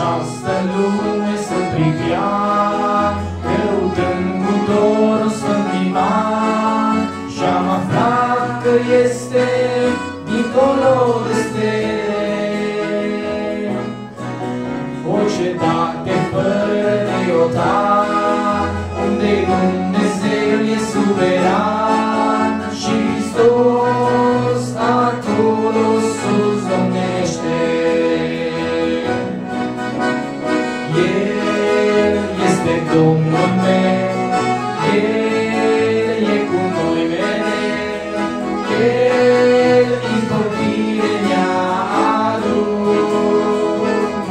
această lume să privea, căutând cu dorul sfânt iman, și-am aflat că este dincolo de stele o cetate fără de iotan, unde Dumnezeu e suveran și Hristos acolo sus domnește. El este Domnul meu, El e cu noi mereu, El izbăvire ne-a adus.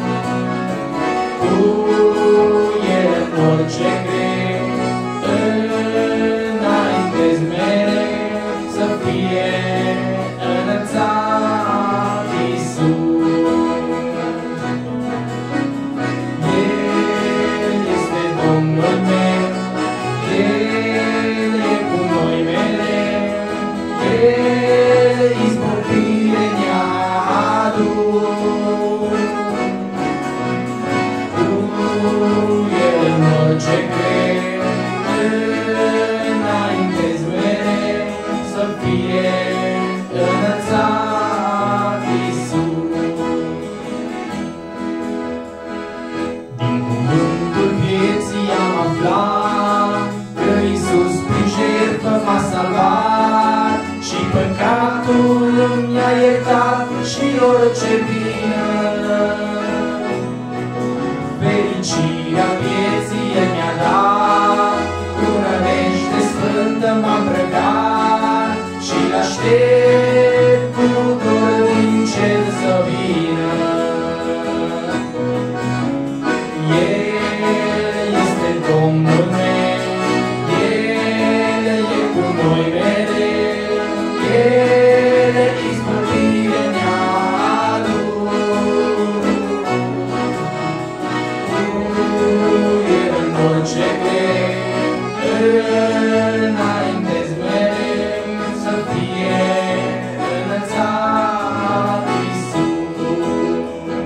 Cu El în orice greu, înainte-ți mereu să fie înălțat Iisus. El este Domnul meu, El e cu noi mereu, El izbăvire ne-a adus. Cu El în orice greu, înainte-ți mereu să fie înălțat Iisus. Din cuvântul vieții am aflat că Iisus prin jertfă m-a salvat și păcatul mi-a iertat și orice vină. Fericirea vieții El mi-a dat, cu nădejde sfântă m-am îmbrăcat și l-aștept cu dor din cer să vină. El este Domnul meu, El e cu noi mereu, El izbăvire ne-a adus. Cu El în orice greu, înainte-ți mereu să fie înălțat Iisus.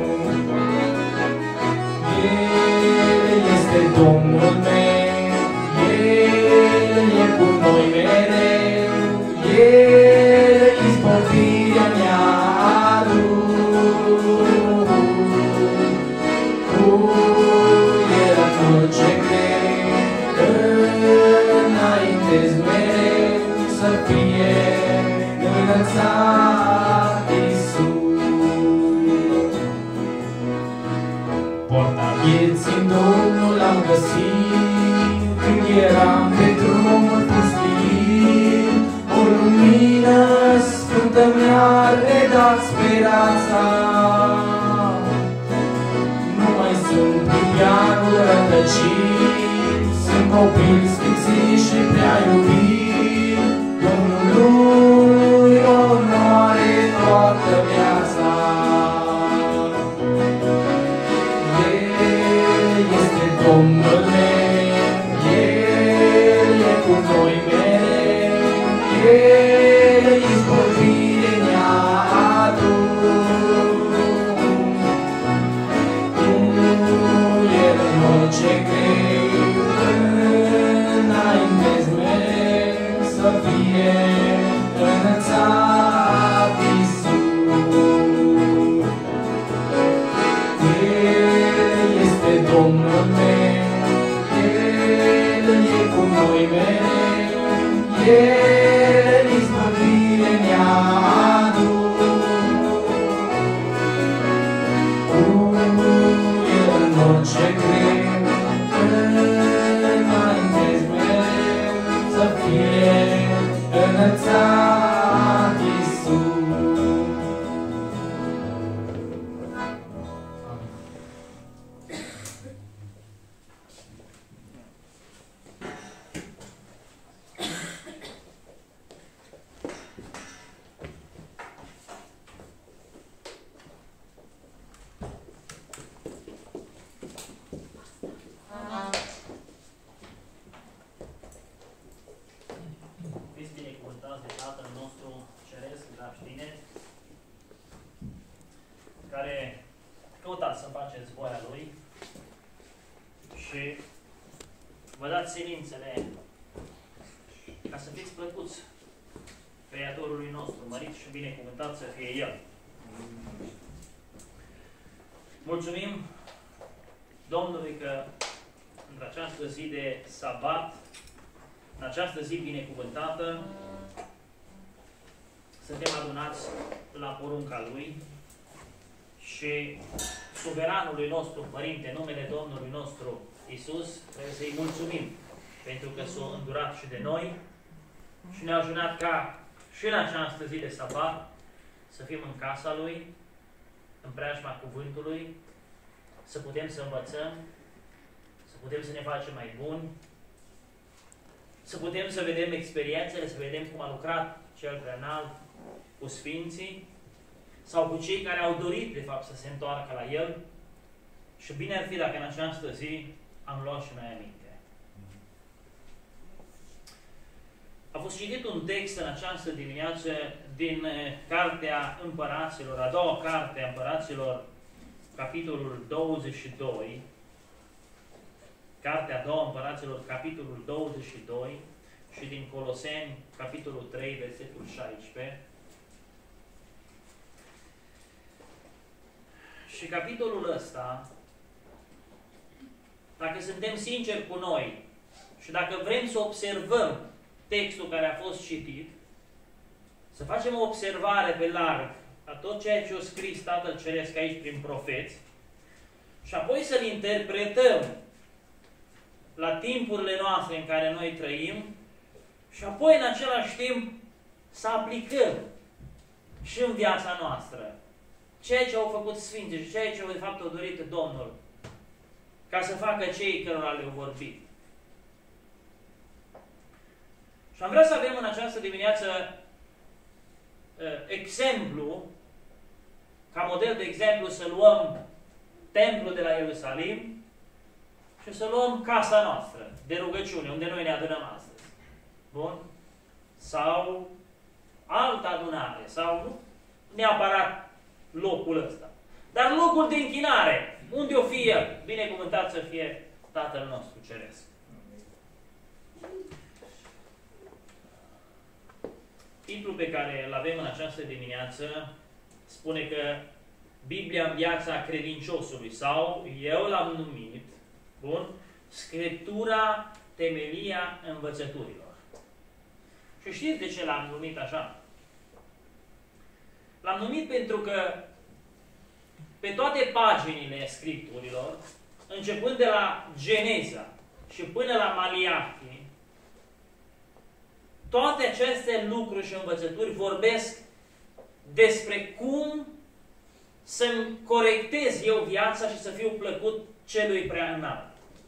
El este Domnul meu, El e cu noi mereu, El izbăvirea ne-a adus. Cu El în orice greu, înainte-ți mereu să fie înălțat Iisus. Porta vieții-n Domnul am găsit, când eram pe drumul pustit, o lumină sfântă mi-a redat speranța. Nu mai sunt pe pianul rătăcit, sunt copil sfințit și prea iubit, Domnului onoare toată viața. El este Domnul meu, El e cu noi mereu, El izbăvire ne-a adus. Cu El în orice greu, înainte-ți mereu să fie înălțat Iisus. El este Domnul meu, El e cu noi mereu, El izbăvire ne-a adus. Cu El în orice greu, înainte-ți mereu să fie înălțat Iisus. Fiți binecuvântați de Tatăl nostru Ceresc, dragi tineri, care căutați să faceți voia Lui și vă dați silințele ca să fiți plăcuți Creatorului nostru, mărit și binecuvântat să fie El. Mulțumim Domnului că în această zi de sabat, în această zi binecuvântată, suntem adunați la porunca Lui și suveranului nostru Părinte, în numele Domnului nostru Iisus, trebuie să-i mulțumim pentru că s-a îndurat și de noi și ne-a ajutat ca și în această zi de sabat să fim în casa Lui, în preajma cuvântului, să putem să învățăm, să putem să ne facem mai buni, să putem să vedem experiențele, să vedem cum a lucrat Cel Preanalt cu Sfinții sau cu cei care au dorit, de fapt, să se întoarcă la El. Și bine ar fi dacă în această zi am luat și noi aminte. A fost citit un text în această dimineață din Cartea Împăraților, a doua carte a Împăraților, capitolul 22, Cartea a doua Împăraților, capitolul 22 și din Coloseni, capitolul 3, versetul 16. Și capitolul ăsta, dacă suntem sinceri cu noi și dacă vrem să observăm textul care a fost citit, să facem o observare pe larg a tot ceea ce a scris Tatăl Ceresc aici prin profeți și apoi să-l interpretăm la timpurile noastre în care noi trăim și apoi în același timp să aplicăm și în viața noastră ceea ce au făcut Sfinții și ceea ce de fapt au dorit Domnul ca să facă cei cărora le-au vorbit. Și am vrea să avem în această dimineață exemplu, ca model de exemplu să luăm templul de la Ierusalim și să luăm casa noastră de rugăciune, unde noi ne adunăm astăzi. Bun? Sau altă adunare, sau nu neapărat locul ăsta. Dar locul de închinare, unde o fi El, binecuvântat să fie Tatăl nostru Ceresc. Titlul pe care îl avem în această dimineață spune că Biblia în viața credinciosului, sau eu l-am numit, bun, Scriptura, temelia învățăturilor. Și știți de ce l-am numit așa? L-am numit pentru că pe toate paginile Scripturilor, începând de la Geneza și până la Maliachi, toate aceste lucruri și învățături vorbesc despre cum să-mi corectez eu viața și să fiu plăcut Celui Preaînalt.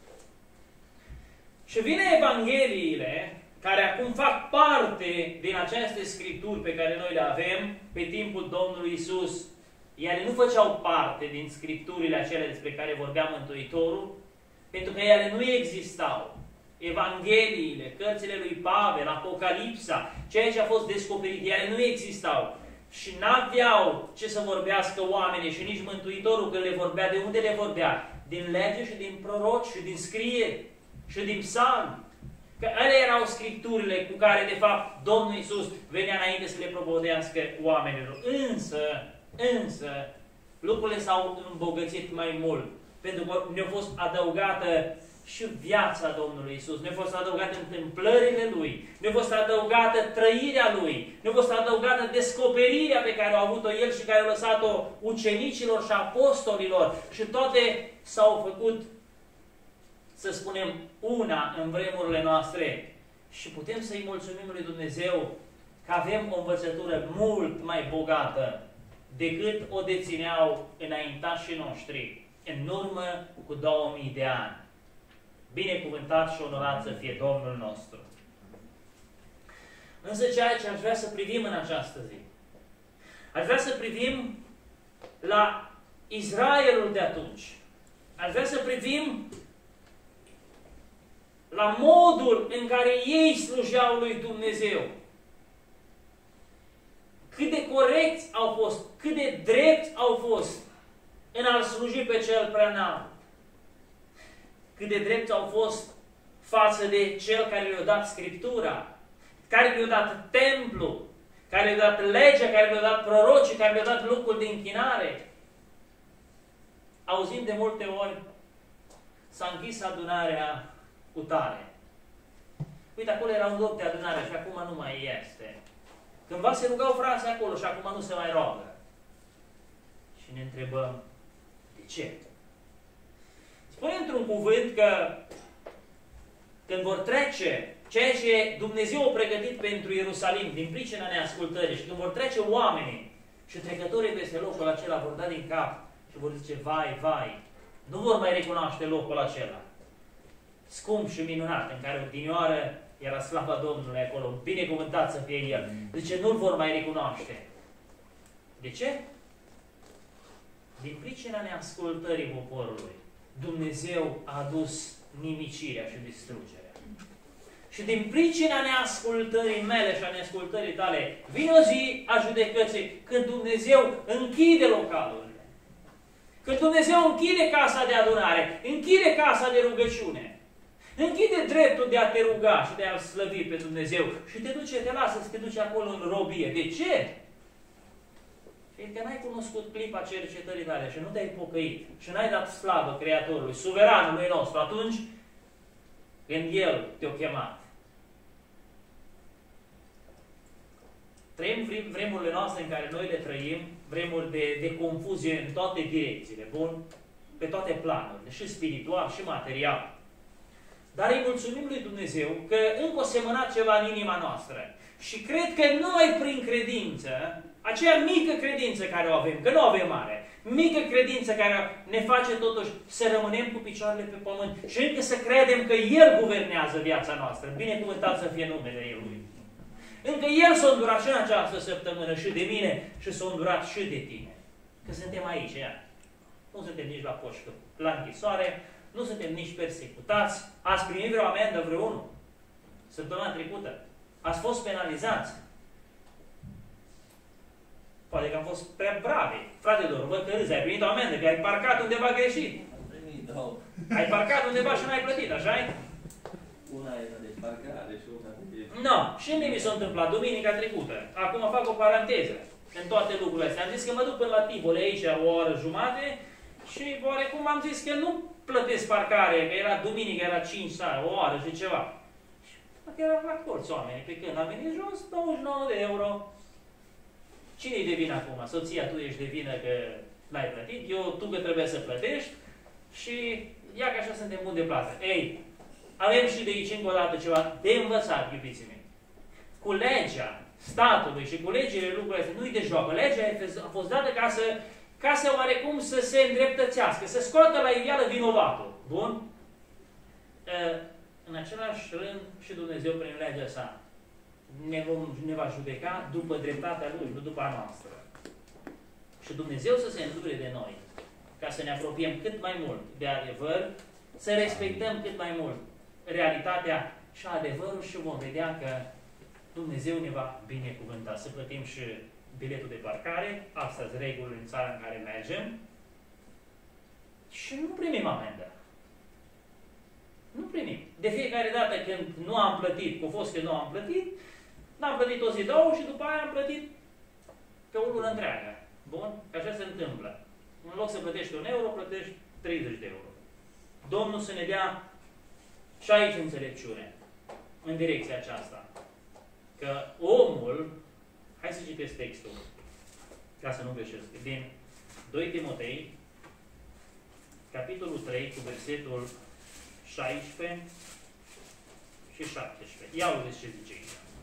Și vine Evangheliile, care acum fac parte din aceste Scripturi pe care noi le avem pe timpul Domnului Iisus. Ele nu făceau parte din Scripturile acelea despre care vorbea Mântuitorul, pentru că ele nu existau. Evangheliile, cărțile lui Pavel, Apocalipsa, ceea ce a fost descoperit, ele nu existau. Și n-aveau ce să vorbească oamenii și nici Mântuitorul când le vorbea. De unde le vorbea? Din lege și din proroci și din scrieri și din psalmi. Că alea erau Scripturile cu care, de fapt, Domnul Iisus venea înainte să le propovădească oamenilor. Însă, lucrurile s-au îmbogățit mai mult. Pentru că ne-a fost adăugată și viața Domnului Iisus, ne-a fost adăugată întâmplările Lui, ne-a fost adăugată trăirea Lui, ne-a fost adăugată descoperirea pe care au avut-o El și care a lăsat-o ucenicilor și apostolilor. Și toate s-au făcut, să spunem, una în vremurile noastre. Și putem să-i mulțumim lui Dumnezeu că avem o învățătură mult mai bogată decât o dețineau înaintașii noștri în urmă cu 2000 de ani. Binecuvântat și onorat să fie Domnul nostru. Însă ceea ce aș vrea să privim în această zi, aș vrea să privim la Israelul de atunci. Aș vrea să privim la modul în care ei slujeau lui Dumnezeu. Cât de corecți au fost, cât de drepți au fost în a-L sluji pe Cel Preanalt. Cât de drepți au fost față de Cel care le-a dat Scriptura, care le-a dat templu, care le-a dat legea, care le-a dat prorocii, care le-a dat locul de închinare. Auzim de multe ori, s-a închis adunarea cu tare. Uite, acolo era un loc de adunare și acum nu mai este. Cândva se rugau frații acolo și acum nu se mai roagă. Și ne întrebăm, de ce? Spune într-un cuvânt că când vor trece ceea ce Dumnezeu a pregătit pentru Ierusalim, din pricina neascultării, și când vor trece oamenii și trecătorii peste locul acela vor da din cap și vor zice, vai, vai, nu vor mai recunoaște locul acela. Scump și minunat, în care odinioară era slava Domnului acolo, binecuvântat să fie El. Zice, nu-L vor mai recunoaște. De ce? Din pricina neascultării poporului, Dumnezeu a adus nimicirea și distrugerea. Și din pricina neascultării mele și a neascultării tale, vine o zi a judecății când Dumnezeu închide localurile. Când Dumnezeu închide casa de adunare, închide casa de rugăciune, închide dreptul de a te ruga și de a-L slăvi pe Dumnezeu și te duce, te lasă să te duci acolo în robie. De ce? Fiindcă n-ai cunoscut clipa cercetării tale și nu te-ai pocăit și n-ai dat slavă Creatorului, suveranului nostru, atunci când El te-a chemat. Trăim vremurile noastre în care noi le trăim, vremuri de confuzie în toate direcțiile, bun? Pe toate planurile, și spiritual, și material. Dar îi mulțumim lui Dumnezeu că încă o semănat ceva în inima noastră. Și cred că numai prin credință, aceea mică credință care o avem, că nu o avem mare, mică credință care ne face totuși să rămânem cu picioarele pe pământ și încă să credem că El guvernează viața noastră. Binecuvântat să fie numele Lui. Încă El s-a îndurat și în această săptămână și de mine și s-a îndurat și de tine. Că suntem aici, ia. Nu suntem nici la poștă, la închisoare, nu suntem nici persecutați. Ați primit vreo amendă, vreunul? Săptămâna trecută. Ați fost penalizați. Poate că am fost prea bravi. Fratelor, văd că râzi, ai primit o amendă, că ai parcat undeva greșit. Am primit, da. Ai parcat undeva și n-ai plătit, așa-i? Una era de parcare și una de... Nu. Și mie mi s-a întâmplat duminica trecută. Acum fac o paranteză în toate lucrurile astea. Am zis că mă duc până la Tivoli aici o oră jumate și oarecum am zis că nu plătesc parcare, că era duminică, era 5 sau o oră și ceva. Și erau la colți oamenii. Pe când am venit jos, 29 de euro. Cine-i de vină acum? Soția, tu ești de vină că n-ai plătit, tu că trebuie să plătești și ia că așa suntem buni de plată. Ei, avem și de aici încă o dată ceva de învățat, iubiții mei. Cu legea statului și cu legile lucrurile astea, nu-i de joacă. Legea a fost dată ca să oarecum să se îndreptățească, să scoată la iveală vinovatul. Bun? În același rând și Dumnezeu prin legea sa ne va judeca după dreptatea Lui, nu după a noastră. Și Dumnezeu să se îndure de noi, ca să ne apropiem cât mai mult de adevăr, să respectăm cât mai mult realitatea și adevărul și vom vedea că Dumnezeu ne va binecuvânta. Să plătim și biletul de parcare, astea sunt regulile în țara în care mergem și nu primim amendă. Nu primim. De fiecare dată când nu am plătit, că a fost că nu am plătit, n-am plătit o zi, două și după aia am plătit pe o lună întreagă. Bun? Că așa se întâmplă. În loc să plătești 1 euro, plătești 30 de euro. Domnul să ne dea și aici înțelepciune, în direcția aceasta. Că omul, hai să citesc textul, ca să nu greșesc, din 2 Timotei, capitolul 3, cu versetul 16 și 17. Ia auziți ce zice aici.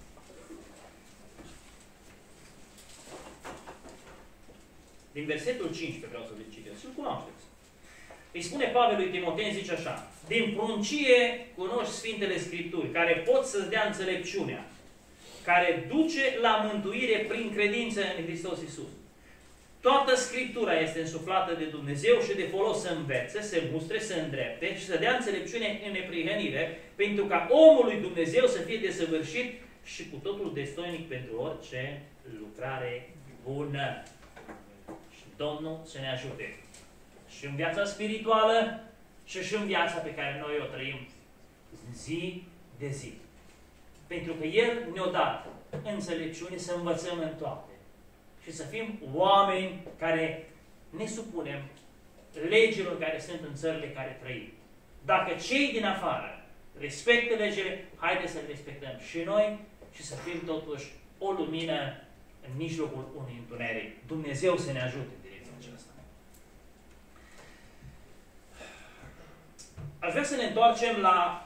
Din versetul 15 vreau să vă citesc, să-l cunoașteți. Îi spune Pavel lui Timotei, zice așa: din pruncie cunoști Sfintele Scripturi, care pot să-ți dea înțelepciunea, care duce la mântuire prin credință în Hristos Iisus. Toată Scriptura este însuflată de Dumnezeu și de folos să învețe, să mustre, să îndrepte și să dea înțelepciune în neprihănire, pentru ca omul lui Dumnezeu să fie desăvârșit și cu totul destoinic pentru orice lucrare bună. Și Domnul să ne ajute. Și în viața spirituală și în viața pe care noi o trăim zi de zi. Pentru că El ne-a dat înțelepciune să învățăm în toate. Și să fim oameni care ne supunem legilor care sunt în țările care trăim. Dacă cei din afară respectă legile, haideți să le respectăm și noi și să fim totuși o lumină în mijlocul unui întuneric. Dumnezeu să ne ajute în direcția aceasta. Aș vrea să ne întoarcem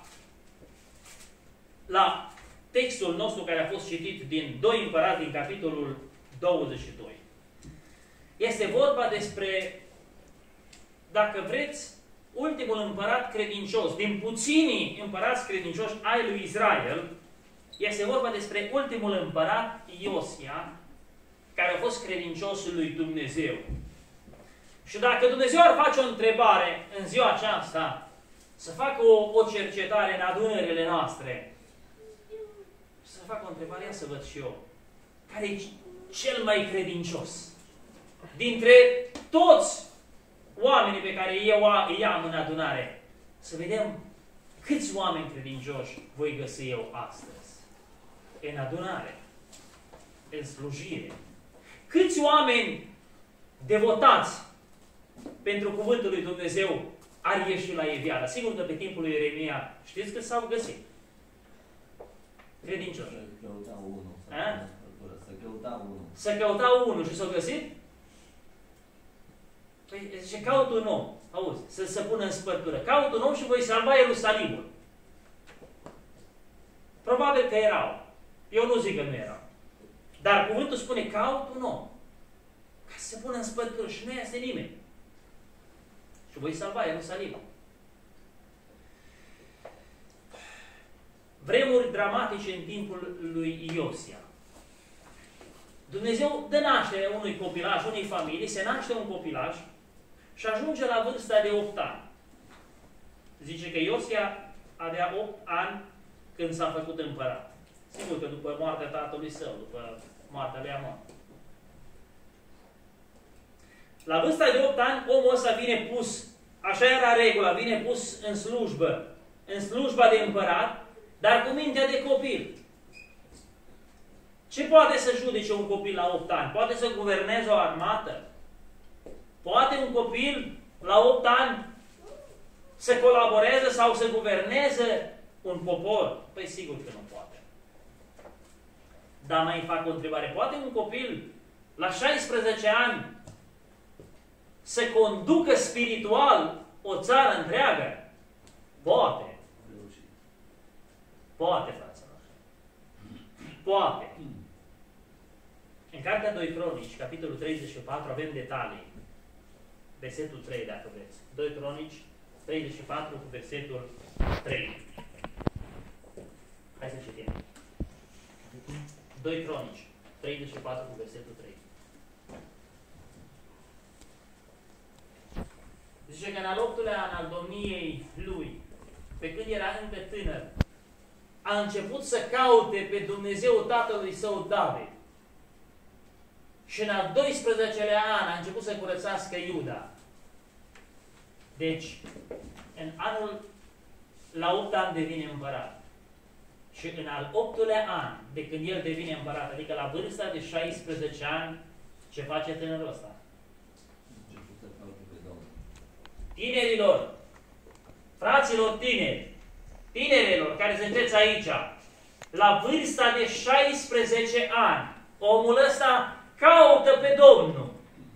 la textul nostru care a fost citit din 2 Împărați, din capitolul 22. Este vorba despre, dacă vreți, ultimul împărat credincios. Din puținii împărați credincioși ai lui Israel, este vorba despre ultimul împărat, Iosia, care a fost credincios lui Dumnezeu. Și dacă Dumnezeu ar face o întrebare în ziua aceasta, să facă o cercetare în adunările noastre, să facă o întrebare, ia să văd și eu, care e cel mai credincios dintre toți oamenii pe care eu îi am în adunare, să vedem câți oameni credincioși voi găsi eu astăzi în adunare, în slujire. Câți oameni devotați pentru cuvântul lui Dumnezeu ar ieși la iveală. Sigur că pe timpul lui Ieremia, știți că s-au găsit credincioși. Să căuta unul și s-au găsit? Păi zice, caut un om, auzi, să se pună în spărtură. Caut un om și voi salva Ierusalimul. Probabil că erau. Eu nu zic că nu erau. Dar cuvântul spune, caut un om. Ca să se pună în spărtură și nu iese nimeni. Și voi salva Ierusalimul. Vremuri dramatice în timpul lui Iosia. Dumnezeu dă naștere unui copilaj, unei familii, se naște un copilaj și ajunge la vârsta de 8 ani. Zice că Iosia avea 8 ani când s-a făcut împărat. Sigur că după moartea tatălui său, după moartea lui Amon. La vârsta de 8 ani, omul ăsta vine pus, așa era regula, vine pus în slujbă, în slujba de împărat, dar cu mintea de copil. Ce poate să judece un copil la 8 ani? Poate să guverneze o armată? Poate un copil la 8 ani să colaboreze sau să guverneze un popor? Păi sigur că nu poate. Dar mai fac o întrebare. Poate un copil la 16 ani să conducă spiritual o țară întreagă? Poate. Poate, fraților. Poate. În Cartea 2 Cronici, capitolul 34, avem detalii. Versetul 3, dacă vreți. 2 Cronici, 34, cu versetul 3. Hai să citim. 2 Cronici, 34, cu versetul 3. Zice că în al 8-lea an al domniei lui, pe când era încă tânăr, a început să caute pe Dumnezeu tatălui său David. Și în al 12-lea an a început să curățească Iuda. Deci, în anul, la 8 ani devine împărat. Și în al 8-lea an, de când el devine împărat, adică la vârsta de 16 ani, ce face tânărul ăsta? Tinerilor, fraților tineri, tinerilor care sunteți aici, la vârsta de 16 ani, omul ăsta caută pe Domnul.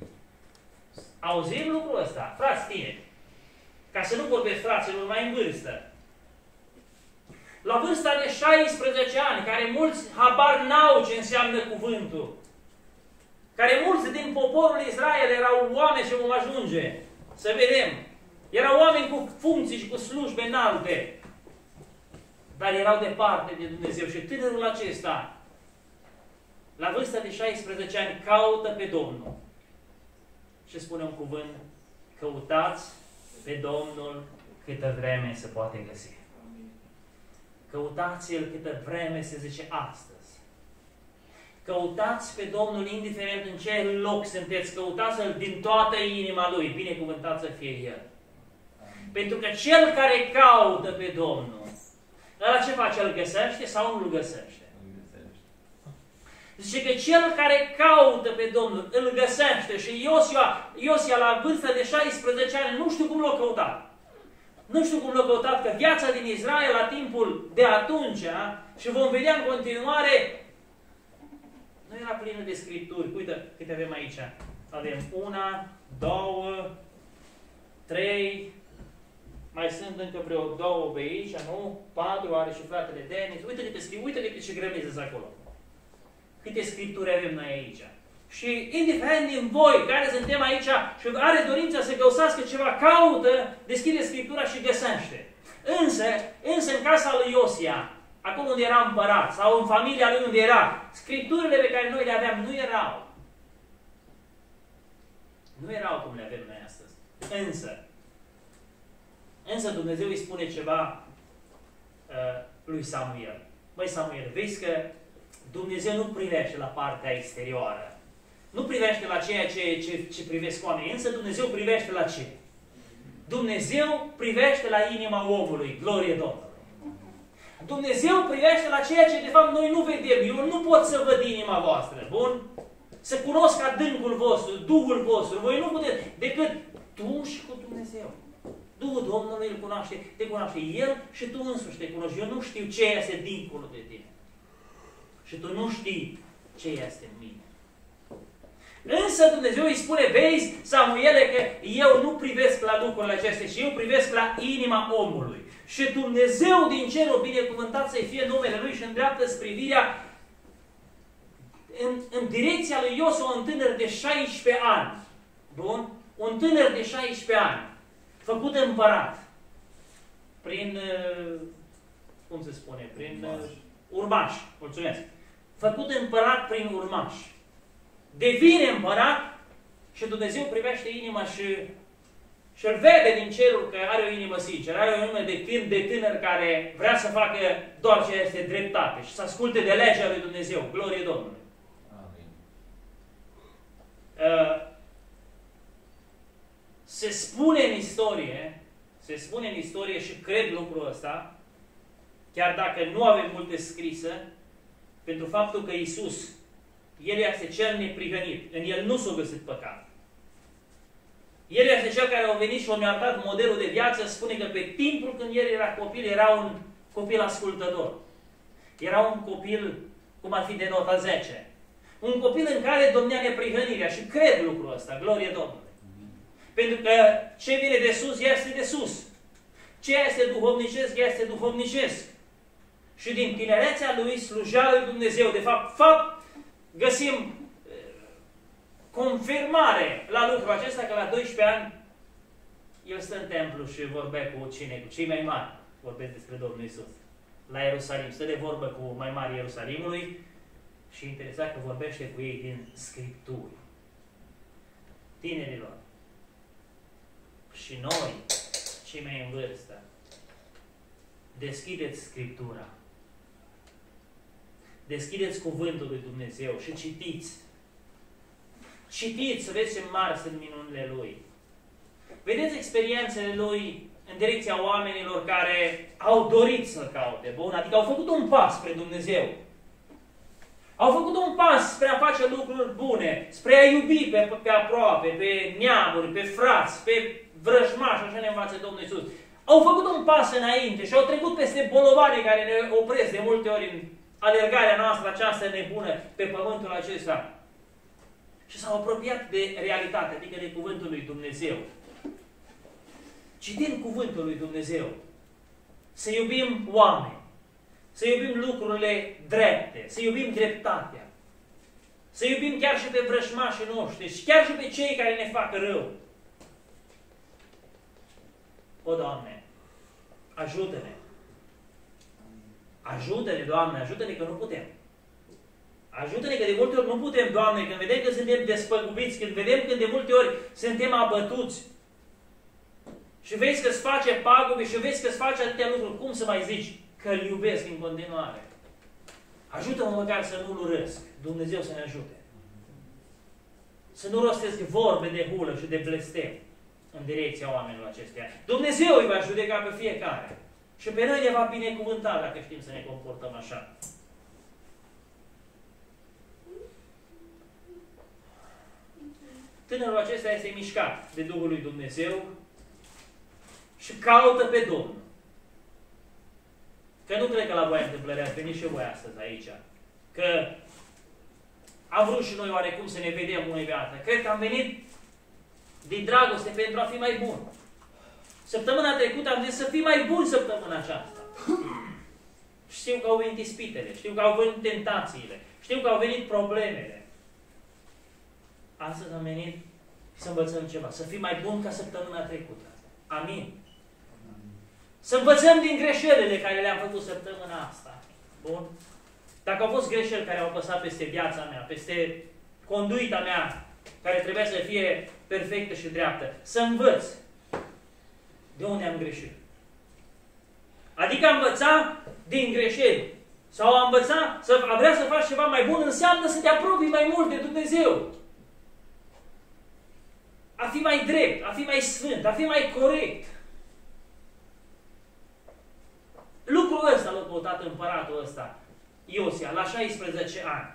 Auzim lucrul ăsta, frați tineri, ca să nu vorbesc fraților mai în vârstă. La vârsta de 16 ani, care mulți habar n-au ce înseamnă cuvântul, care mulți din poporul Israel erau oameni și vom ajunge să vedem, erau oameni cu funcții și cu slujbe înalte, dar erau departe de Dumnezeu. Și tânărul acesta, la vârsta de 16 ani, caută pe Domnul. Și spune un cuvânt, căutați pe Domnul câtă vreme se poate găsi. Căutați-L câtă vreme se zice astăzi. Căutați pe Domnul indiferent în ce loc sunteți, căutați-L din toată inima Lui, binecuvântat să fie El. Pentru că cel care caută pe Domnul, ăla ce face? Îl găsește sau nu îl găsește? Zice că cel care caută pe Domnul îl găsește și Iosia la vârstă de 16 ani nu știu cum l-a căutat. Nu știu cum l-a căutat, că viața din Israel la timpul de atunci, și vom vedea în continuare, nu era plină de scripturi. Uite câte avem aici. Avem 1, 2, 3, mai sunt încă vreo 2 pe aici, nu? 4, are și fratele Denis. Uite câte ce grămezi acolo. Câte scripturi avem noi aici. Și indiferent din voi care suntem aici și are dorința să găsească ceva, caută, deschide Scriptura și găsește. Însă în casa lui Iosia, acolo unde era împărat, sau în familia lui unde era, scripturile pe care noi le aveam nu erau. Nu erau cum le avem noi astăzi. Însă Dumnezeu îi spune ceva lui Samuel. Băi Samuel, vezi că Dumnezeu nu privește la partea exterioară. Nu privește la ceea ce privesc oamenii, însă Dumnezeu privește la ce? Dumnezeu privește la inima omului, glorie Domnului. Dumnezeu privește la ceea ce de fapt noi nu vedem. Eu nu pot să văd inima voastră, bun? Să cunosc adâncul vostru, Duhul vostru. Voi nu puteți decât tu și cu Dumnezeu. Duhul Domnului îl cunoaște, te cunoaște El și tu însuși te cunoști. Eu nu știu ce este dincolo de tine. Și tu nu știi ce este în mine. Însă Dumnezeu îi spune, vezi, Samuele, că eu nu privesc la lucrurile acestea, ci eu privesc la inima omului. Și Dumnezeu din cerul, binecuvântat să-i fie numele Lui, și îndreaptă privirea în direcția lui Iosua, un tânăr de 16 ani. Bun? Un tânăr de 16 ani, făcut împărat prin, cum se spune, prin urmaș. Mulțumesc. Făcut împărat prin urmaș. Devine împărat și Dumnezeu privește inima și îl vede din cerul că are o inimă sinceră, are o inimă de tânăr care vrea să facă doar ce este dreptate și să asculte de legea lui Dumnezeu. Glorie Domnului. Amin. Se spune în istorie și cred lucrul ăsta, chiar dacă nu avem multe scrise, pentru faptul că Iisus, El este cel neprihănit. În El nu s-a găsit păcat. El este cel care a venit și a arătat modelul de viață. Spune că pe timpul când El era copil, era un copil ascultător. Era un copil, cum ar fi de nota 10. Un copil în care domnea neprihănirea. Și cred lucrul ăsta. Glorie Domnului. Pentru că ce vine de sus, este de sus. Ce este duhovnicesc, este duhovnicesc. Și din tinerețea lui slujea lui Dumnezeu. De fapt, găsim confirmare la lucrul acesta, că la 12 ani el stă în templu și vorbea cu cine? Cu cei mai mari. Vorbesc despre Domnul Iisus. La Ierusalim. Stă de vorbă cu mai mari Ierusalimului și interesat că vorbește cu ei din Scripturi. Tinerilor. Și noi, cei mai în vârstă, deschideți Scriptura. Deschideți Cuvântul lui Dumnezeu și citiți. Citiți să vedeți ce mari sunt minunile Lui. Vedeți experiențele Lui în direcția oamenilor care au dorit să-L caute. Bun? Adică au făcut un pas spre Dumnezeu. Au făcut un pas spre a face lucruri bune, spre a iubi pe aproape, pe neamuri, pe frați, pe vrăjmași, așa ne învață Domnul Iisus. Au făcut un pas înainte și au trecut peste bolovane care ne opresc de multe ori în alergarea noastră aceasta nebună pe pământul acesta. Și s-au apropiat de realitate, adică de Cuvântul lui Dumnezeu. Citind Cuvântul lui Dumnezeu, să iubim oameni, să iubim lucrurile drepte, să iubim dreptatea, să iubim chiar și pe vrăjmașii noștri și chiar și pe cei care ne fac rău. O, Doamne, ajută-ne! Ajută-ne, Doamne, ajută-ne că nu putem. Ajută-ne că de multe ori nu putem, Doamne, când vedem că suntem despăgubiți, când vedem când de multe ori suntem abătuți. Și vezi că-ți face pagube și vezi că-ți face atâtea lucruri. Cum să mai zici că îl iubesc în continuare? Ajută-mă măcar să nu-l urăsc. Dumnezeu să ne ajute. Să nu rostesc vorbe de hulă și de blestem în direcția oamenilor acestea. Dumnezeu îi va judeca pe fiecare. Și pe noi ne va binecuvânta dacă știm să ne comportăm așa. Tânărul acesta este mișcat de Duhul lui Dumnezeu și caută pe Domnul. Că nu cred că la voia întâmplării ați venit și voi astăzi aici. Că am vrut și noi oarecum să ne vedem unii pe alții. Cred că am venit din dragoste pentru a fi mai bun. Săptămâna trecută am zis să fii mai bun săptămâna aceasta. Știu că au venit ispitele, știu că au venit tentațiile, știu că au venit problemele. Astăzi am venit să învățăm ceva, să fii mai bun ca săptămâna trecută. Amin. Să învățăm din greșelile care le-am făcut săptămâna asta. Bun? Dacă au fost greșeli care au apăsat peste viața mea, peste conduita mea, care trebuia să fie perfectă și dreaptă, să învăț de unde am greșit. Adică a învăța din greșeli. Sau a învăța, a vrea să faci ceva mai bun, înseamnă să te apropii mai mult de Dumnezeu. A fi mai drept, a fi mai sfânt, a fi mai corect. Lucrul ăsta l-a căutat împăratul ăsta, Iosia, la 16 ani.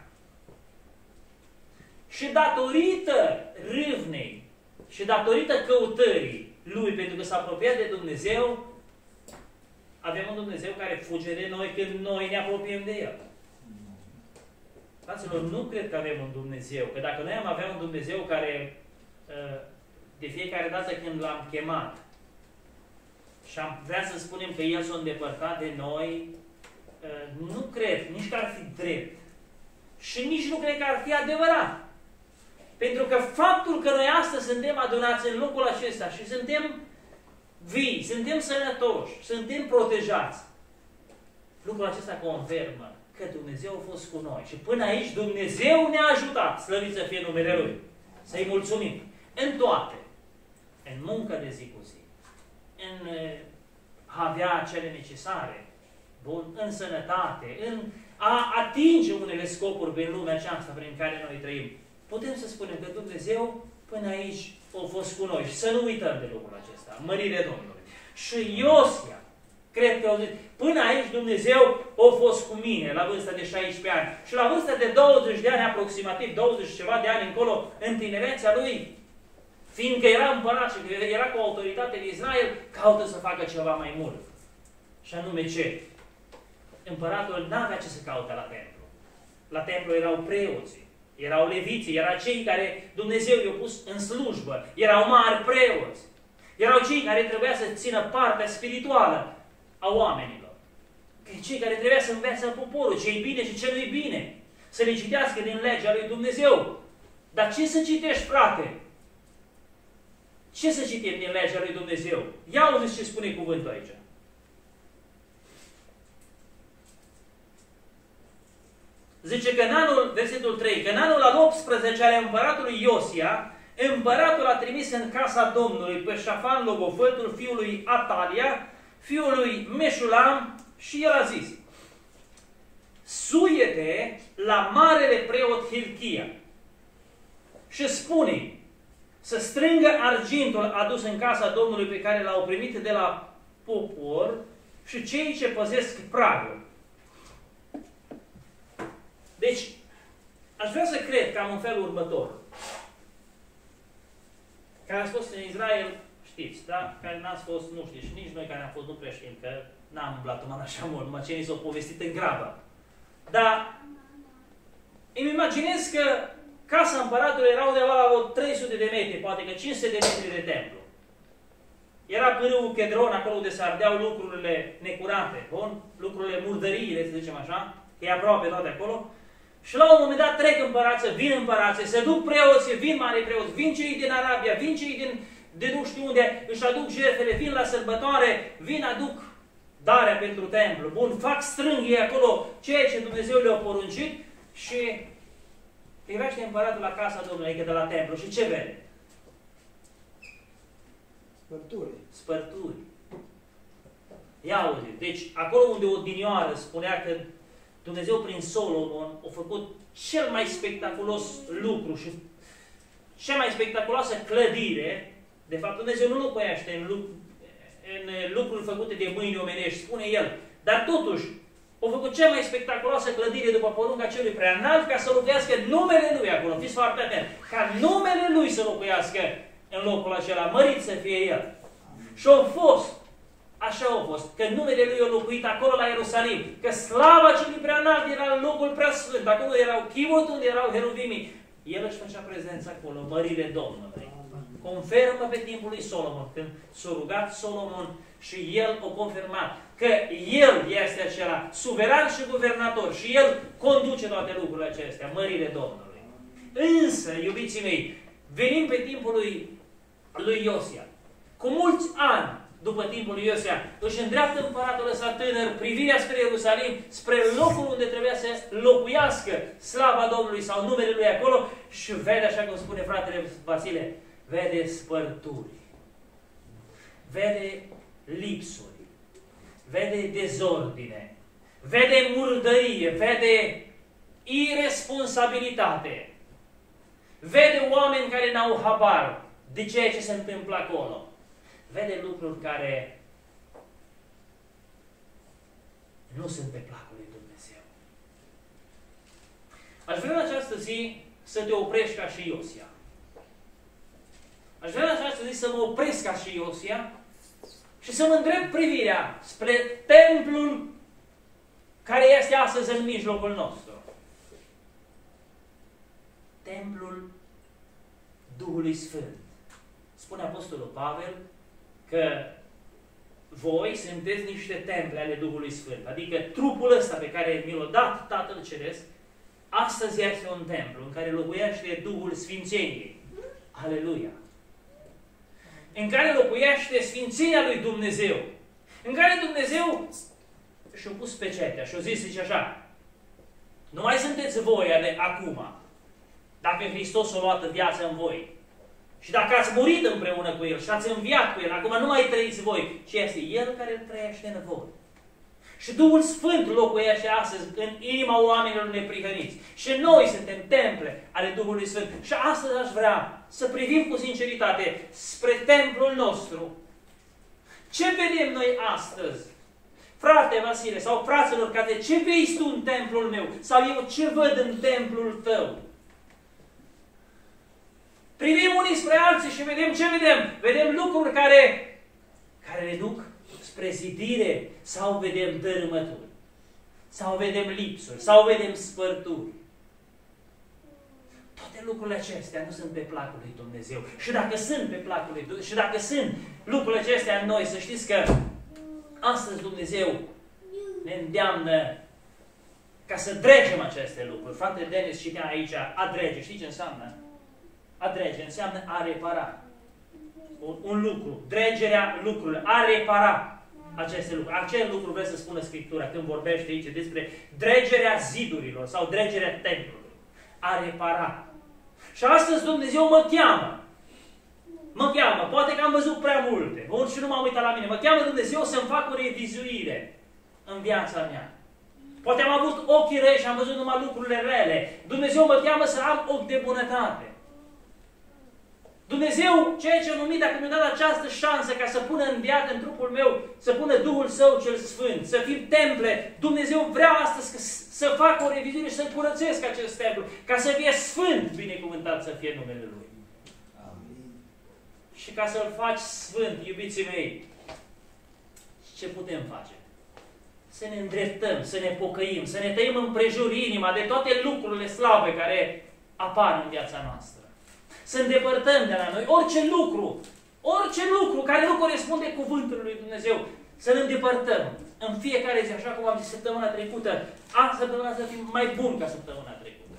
Și datorită râvnei și datorită căutării lui, pentru că s-a apropiat de Dumnezeu, avem un Dumnezeu care fuge de noi când noi ne apropiem de El. Fraților, nu cred că avem un Dumnezeu, că dacă noi am avea un Dumnezeu care de fiecare dată când l-am chemat și am vrea să spunem că El s-a îndepărtat de noi, nu cred nici că ar fi drept și nici nu cred că ar fi adevărat. Pentru că faptul că noi astăzi suntem adunați în locul acesta și suntem vii, suntem sănătoși, suntem protejați, lucrul acesta confirmă că Dumnezeu a fost cu noi. Și până aici Dumnezeu ne-a ajutat, slăvit să fie numele Lui. Să-i mulțumim. În toate. În muncă de zi cu zi. În a avea cele necesare. Bun, în sănătate. În a atinge unele scopuri prin lumea aceasta prin care noi trăim. Putem să spunem că Dumnezeu până aici a fost cu noi. Și să nu uităm de lucrul acesta. Mărire Domnului. Și Iosia, cred că au zis, până aici Dumnezeu a fost cu mine la vârsta de 16 ani. Și la vârsta de 20 de ani, aproximativ 20 ceva de ani încolo, în tinerețea lui, fiindcă era împărat și era cu autoritate în Israel, caută să facă ceva mai mult. Și anume ce? Împăratul n-avea ce să caute la templu. La templu erau preoții, erau leviții, erau cei care Dumnezeu i-a pus în slujbă, erau mari preoți. Erau cei care trebuia să țină partea spirituală a oamenilor. Cei care trebuia să învețe poporul ce e bine și ce nu e bine. Să le citească din legea lui Dumnezeu. Dar ce să citești, frate? Ce să citim din legea lui Dumnezeu? Ia auziți ce spune cuvântul aici. Zice că în anul, versetul 3, că în anul al 18 al împăratului Iosia, împăratul a trimis în casa Domnului pe Șafan Logofătul, fiul lui Atalia, fiul lui Meșulam, și el a zis: suie-te la marele preot Hilchia și spune să strângă argintul adus în casa Domnului pe care l-au primit de la popor și cei ce păzesc pragul. Deci, aș vrea să cred că am în felul următor. Care ați fost în Israel, știți, da? Care n-ați fost, nu știți, și nici noi care am fost, nu prea știm, că n-am umblat umana așa mult, numai ce ni s-au povestit în grabă. Dar îmi imaginez că casa împăratului era undeva la o 300 de metri, poate că 500 de metri de templu. Era pârâul Chedron, acolo unde se ardeau lucrurile necurate, bun? Lucrurile, murdăriile, să zicem așa, că e aproape toate acolo. Și la un moment dat trec împărații, vin împărații, se duc preoții, vin mari preoți, vin cei din Arabia, vin cei de nu știu unde, își aduc jertfele, vin la sărbătoare, vin, aduc darea pentru templu. Bun, fac strâng ei acolo ceea ce Dumnezeu le-a poruncit și privește împăratul la casa Domnului, adică de la templu. Și ce vede? Spărturi. Spărturi. Ia auzi. Deci, acolo unde odinioară spunea că Dumnezeu prin Solomon a făcut cel mai spectaculos lucru și cea mai spectaculoasă clădire. De fapt, Dumnezeu nu locuiește în lucruri făcute de mâini omenești, spune El. Dar totuși, a făcut cea mai spectaculoasă clădire după porunca celui prea înalt ca să locuiască numele Lui acolo. Fiți foarte atenți. Ca numele Lui să locuiască în locul acela. Mărit să fie El. Și a fost, așa a fost, că numele Lui a locuit acolo la Ierusalim. Că slava celui prea înalt era în locul prea sfânt. Acolo erau chivotul unde erau heruvimii. El își făcea prezența acolo, mărire Domnului. Confirmă pe timpul lui Solomon, când s-a rugat Solomon și el o confirmat că el este acela suveran și guvernator și el conduce toate lucrurile acestea, mărire Domnului. Însă, iubiții mei, venim pe timpul lui Iosia. Cu mulți ani după timpul lui Iosia, își îndreaptă împăratul ăsta tânăr privirea spre Ierusalim, spre locul unde trebuia să locuiască slava Domnului sau numele Lui acolo și vede, așa cum spune fratele Vasile, vede spărturi, vede lipsuri, vede dezordine, vede murdărie, vede irresponsabilitate, vede oameni care n-au habar de ceea ce se întâmplă acolo. Vede lucruri care nu sunt pe placul lui Dumnezeu. Aș vrea în această zi să te oprești ca și Iosia. Aș vrea în această zi să mă opresc ca și Iosia și să mă îndrept privirea spre templul care este astăzi în mijlocul nostru. Templul Duhului Sfânt. Spune Apostolul Pavel că voi sunteți niște temple ale Duhului Sfânt. Adică trupul ăsta pe care mi l-a dat Tatăl Ceresc, astăzi este un templu în care locuiește Duhul Sfințeniei. Aleluia! În care locuiește Sfințenia lui Dumnezeu. În care Dumnezeu și-a pus pecetea și-a zis, zice așa, nu mai sunteți voi ale acum, dacă Hristos a luat viața în voi. Și dacă ați murit împreună cu El și ați înviat cu El, acum nu mai trăiți voi, ci este El care trăiește în voi. Și Duhul Sfânt locuiește astăzi în inima oamenilor neprihăniți. Și noi suntem temple ale Duhului Sfânt. Și astăzi aș vrea să privim cu sinceritate spre templul nostru. Ce vedem noi astăzi? Frate Vasile sau fraților, ce vezi tu în templul meu? Sau eu ce văd în templul tău? Privim unii spre alții și vedem ce vedem. Vedem lucruri care ne duc spre zidire sau vedem dărâmături. Sau vedem lipsuri. Sau vedem spărturi. Toate lucrurile acestea nu sunt pe placul lui Dumnezeu. Și dacă sunt pe placul lui Dumnezeu, și dacă sunt lucrurile acestea în noi, să știți că astăzi Dumnezeu ne îndeamnă ca să dregem aceste lucruri. Fratele Denis citea aici, a drege. Știi ce înseamnă? A drege înseamnă a repara. Un lucru. Dregerea lucrurilor. A repara aceste lucruri. Acel lucru vreau să spună Scriptura când vorbește aici despre dregerea zidurilor sau dregerea templului. A repara. Și astăzi Dumnezeu mă cheamă. Mă cheamă. Poate că am văzut prea multe. Ori și nu m-am uitat la mine. Mă cheamă Dumnezeu să-mi fac o revizuire în viața mea. Poate am avut ochii rei și am văzut numai lucrurile rele. Dumnezeu mă cheamă să am ochi de bunătate. Dumnezeu, ceea ce a numit, dacă mi-a dat această șansă ca să pună în viață, în trupul meu, să pună Duhul Său cel Sfânt, să fim temple, Dumnezeu vrea astăzi să facă o revizuire și să-L curățesc acest templu, ca să fie sfânt, binecuvântat să fie numele Lui. Amin. Și ca să-L faci sfânt, iubiții mei, ce putem face? Să ne îndreptăm, să ne pocăim, să ne tăiem împrejur inima de toate lucrurile slabe care apar în viața noastră. Să îndepărtăm de la noi orice lucru care nu corespunde cuvântului lui Dumnezeu, să-l îndepărtăm în fiecare zi, așa cum am zis săptămâna trecută, săptămâna să fim mai buni ca săptămâna trecută.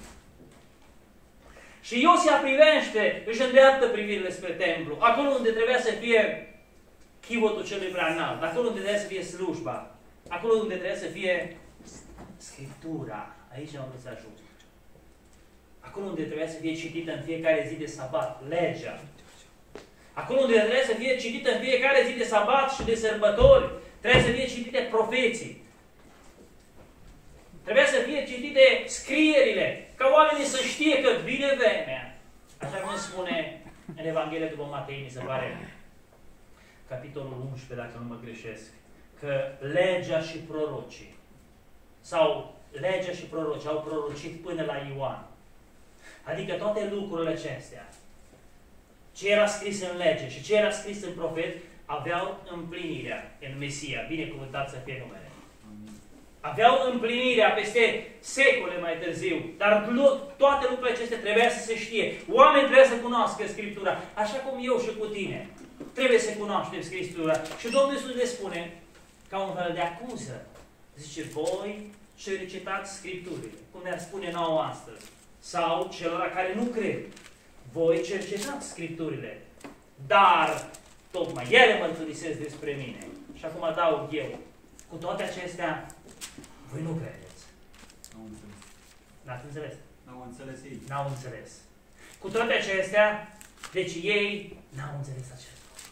Și Iosia privește, își îndreaptă privirile spre templu, acolo unde trebuia să fie chivotul celui prea înalt, acolo unde trebuia să fie slujba, acolo unde trebuia să fie Scriptura. Aici am vrut să ajung. Acolo unde trebuia să fie citită în fiecare zi de sabat, legea. Acolo unde trebuia să fie citită în fiecare zi de sabat și de sărbători, trebuie să fie citite profeții. Trebuia să fie citite scrierile, ca oamenii să știe că vine vremea. Așa cum spune în Evanghelia după Matei, mi se pare, capitolul 11, dacă nu mă greșesc, că legea și prorocii, sau legea și prorocii au prorocit până la Ioan. Adică toate lucrurile acestea, ce era scris în lege și ce era scris în profet, aveau împlinirea în Mesia, binecuvântat să fie numele. Aveau împlinirea peste secole mai târziu, dar toate lucrurile acestea trebuia să se știe. Oamenii trebuia să cunoască Scriptura, așa cum eu și cu tine. Trebuie să cunoaștem Scriptura. Și Domnul Iisus le spune, ca un fel de acuză, zice, voi cercetați Scripturile, cum ne-ar spune nouă astăzi, sau celor care nu cred. Voi cercetați Scripturile, dar tocmai ele mărturisesc despre mine. Și acum adaug eu, cu toate acestea, voi nu credeți. N-au înțeles. N-ați înțeles? N-au înțeles ei. N-au înțeles. Cu toate acestea, deci ei n-au înțeles acest lucru.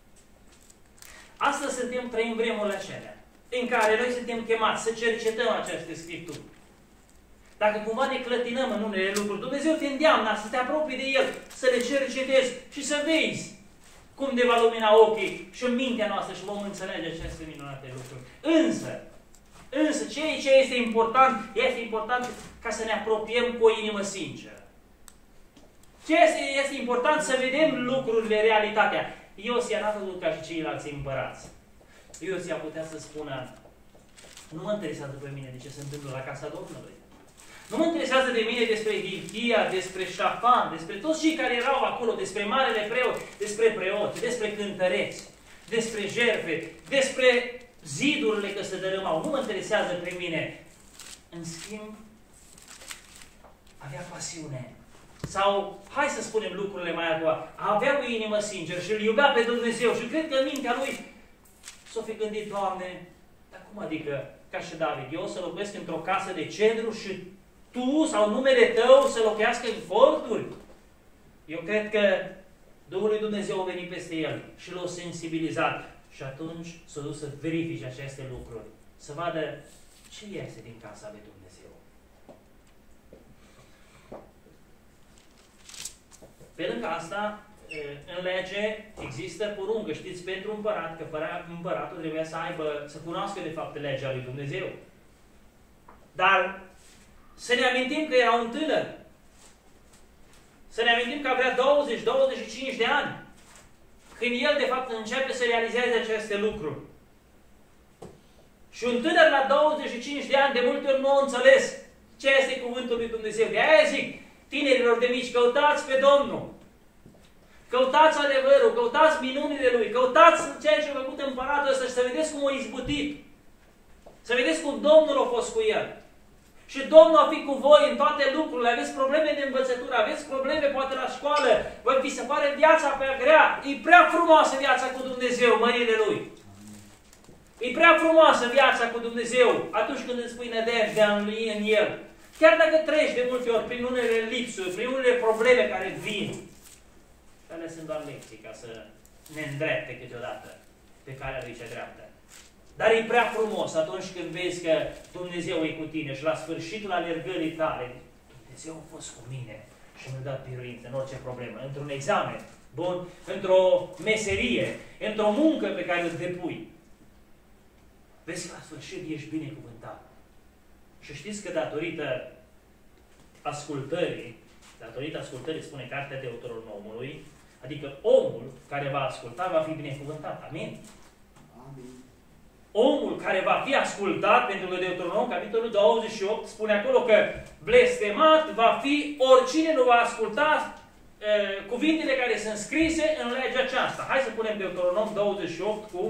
Astăzi trăim vremurile acelea, în care noi suntem chemați să cercetăm aceste Scripturi. Dacă cumva ne clătinăm în unele lucruri, Dumnezeu te îndeamnă să te apropii de El, să le cercetezi și să vezi cum ne va lumina ochii și în mintea noastră și vom înțelege aceste minunate lucruri. Însă, ce este important? Este important ca să ne apropiem cu o inimă sinceră. Ce este important? Să vedem lucrurile, realitatea. Iosia n-a făcut ca și ceilalți împărați. Iosia putea să spună, nu mă interesează pe mine de ce se întâmplă la casa Domnului. Nu mă interesează de mine despre Hilchia, despre Șafan, despre toți cei care erau acolo, despre marele preot, despre preoți, despre cântăreți, despre jertfe, despre zidurile că se dărâmau. Nu mă interesează pe mine. În schimb, avea pasiune. Sau, hai să spunem lucrurile mai adua, avea o inimă sinceră și îl iubea pe Dumnezeu și cred că în mintea lui s-o fi gândit, Doamne, dar cum adică, ca și David, eu să locuiesc într-o casă de cedru și tu sau numele tău să locuiască în corturi? Eu cred că Duhul lui Dumnezeu a venit peste el și l-a sensibilizat. Și atunci s-a dus să verifice aceste lucruri, să vadă ce iese din casa lui Dumnezeu. Pe lângă asta, în lege există poruncă. Știți, pentru împărat, că împăratul trebuia să cunoască de fapt legea lui Dumnezeu. Dar să ne amintim că era un tânăr. Să ne amintim că avea 20-25 de ani. Când el, de fapt, începe să realizeze aceste lucruri. Și un tânăr la 25 de ani, de multe ori nu a înțeles ce este cuvântul lui Dumnezeu. De aia zic, tinerilor de mici, căutați pe Domnul. Căutați adevărul, căutați minunile Lui, căutați ceea ce a făcut împăratul ăsta și să vedeți cum a izbutit. Să vedeți cum Domnul a fost cu el. Și Domnul a fi cu voi în toate lucrurile. Aveți probleme de învățătură, aveți probleme poate la școală, vă vi se pare viața prea grea. E prea frumoasă viața cu Dumnezeu, mările Lui. E prea frumoasă viața cu Dumnezeu atunci când îți pui nădejdea în El. Chiar dacă treci de multe ori prin unele lipsuri, prin unele probleme care vin. Și alea sunt doar lecții ca să ne îndrepte câteodată pe calea Lui cea dreaptă. Dar e prea frumos atunci când vezi că Dumnezeu e cu tine și la sfârșitul alergării tale, Dumnezeu a fost cu mine și mi-a dat biruință în orice problemă, într-un examen, bun, într-o meserie, într-o muncă pe care îți depui. Vezi că la sfârșit ești binecuvântat. Și știți că datorită ascultării, spune Cartea Deuteronomului, adică omul care va asculta va fi binecuvântat. Amin? Amin. Omul care va fi ascultat, pentru că Deuteronom, capitolul 28, spune acolo că blestemat va fi oricine nu va asculta cuvintele care sunt scrise în legea aceasta. Hai să punem Deuteronom 28 cu...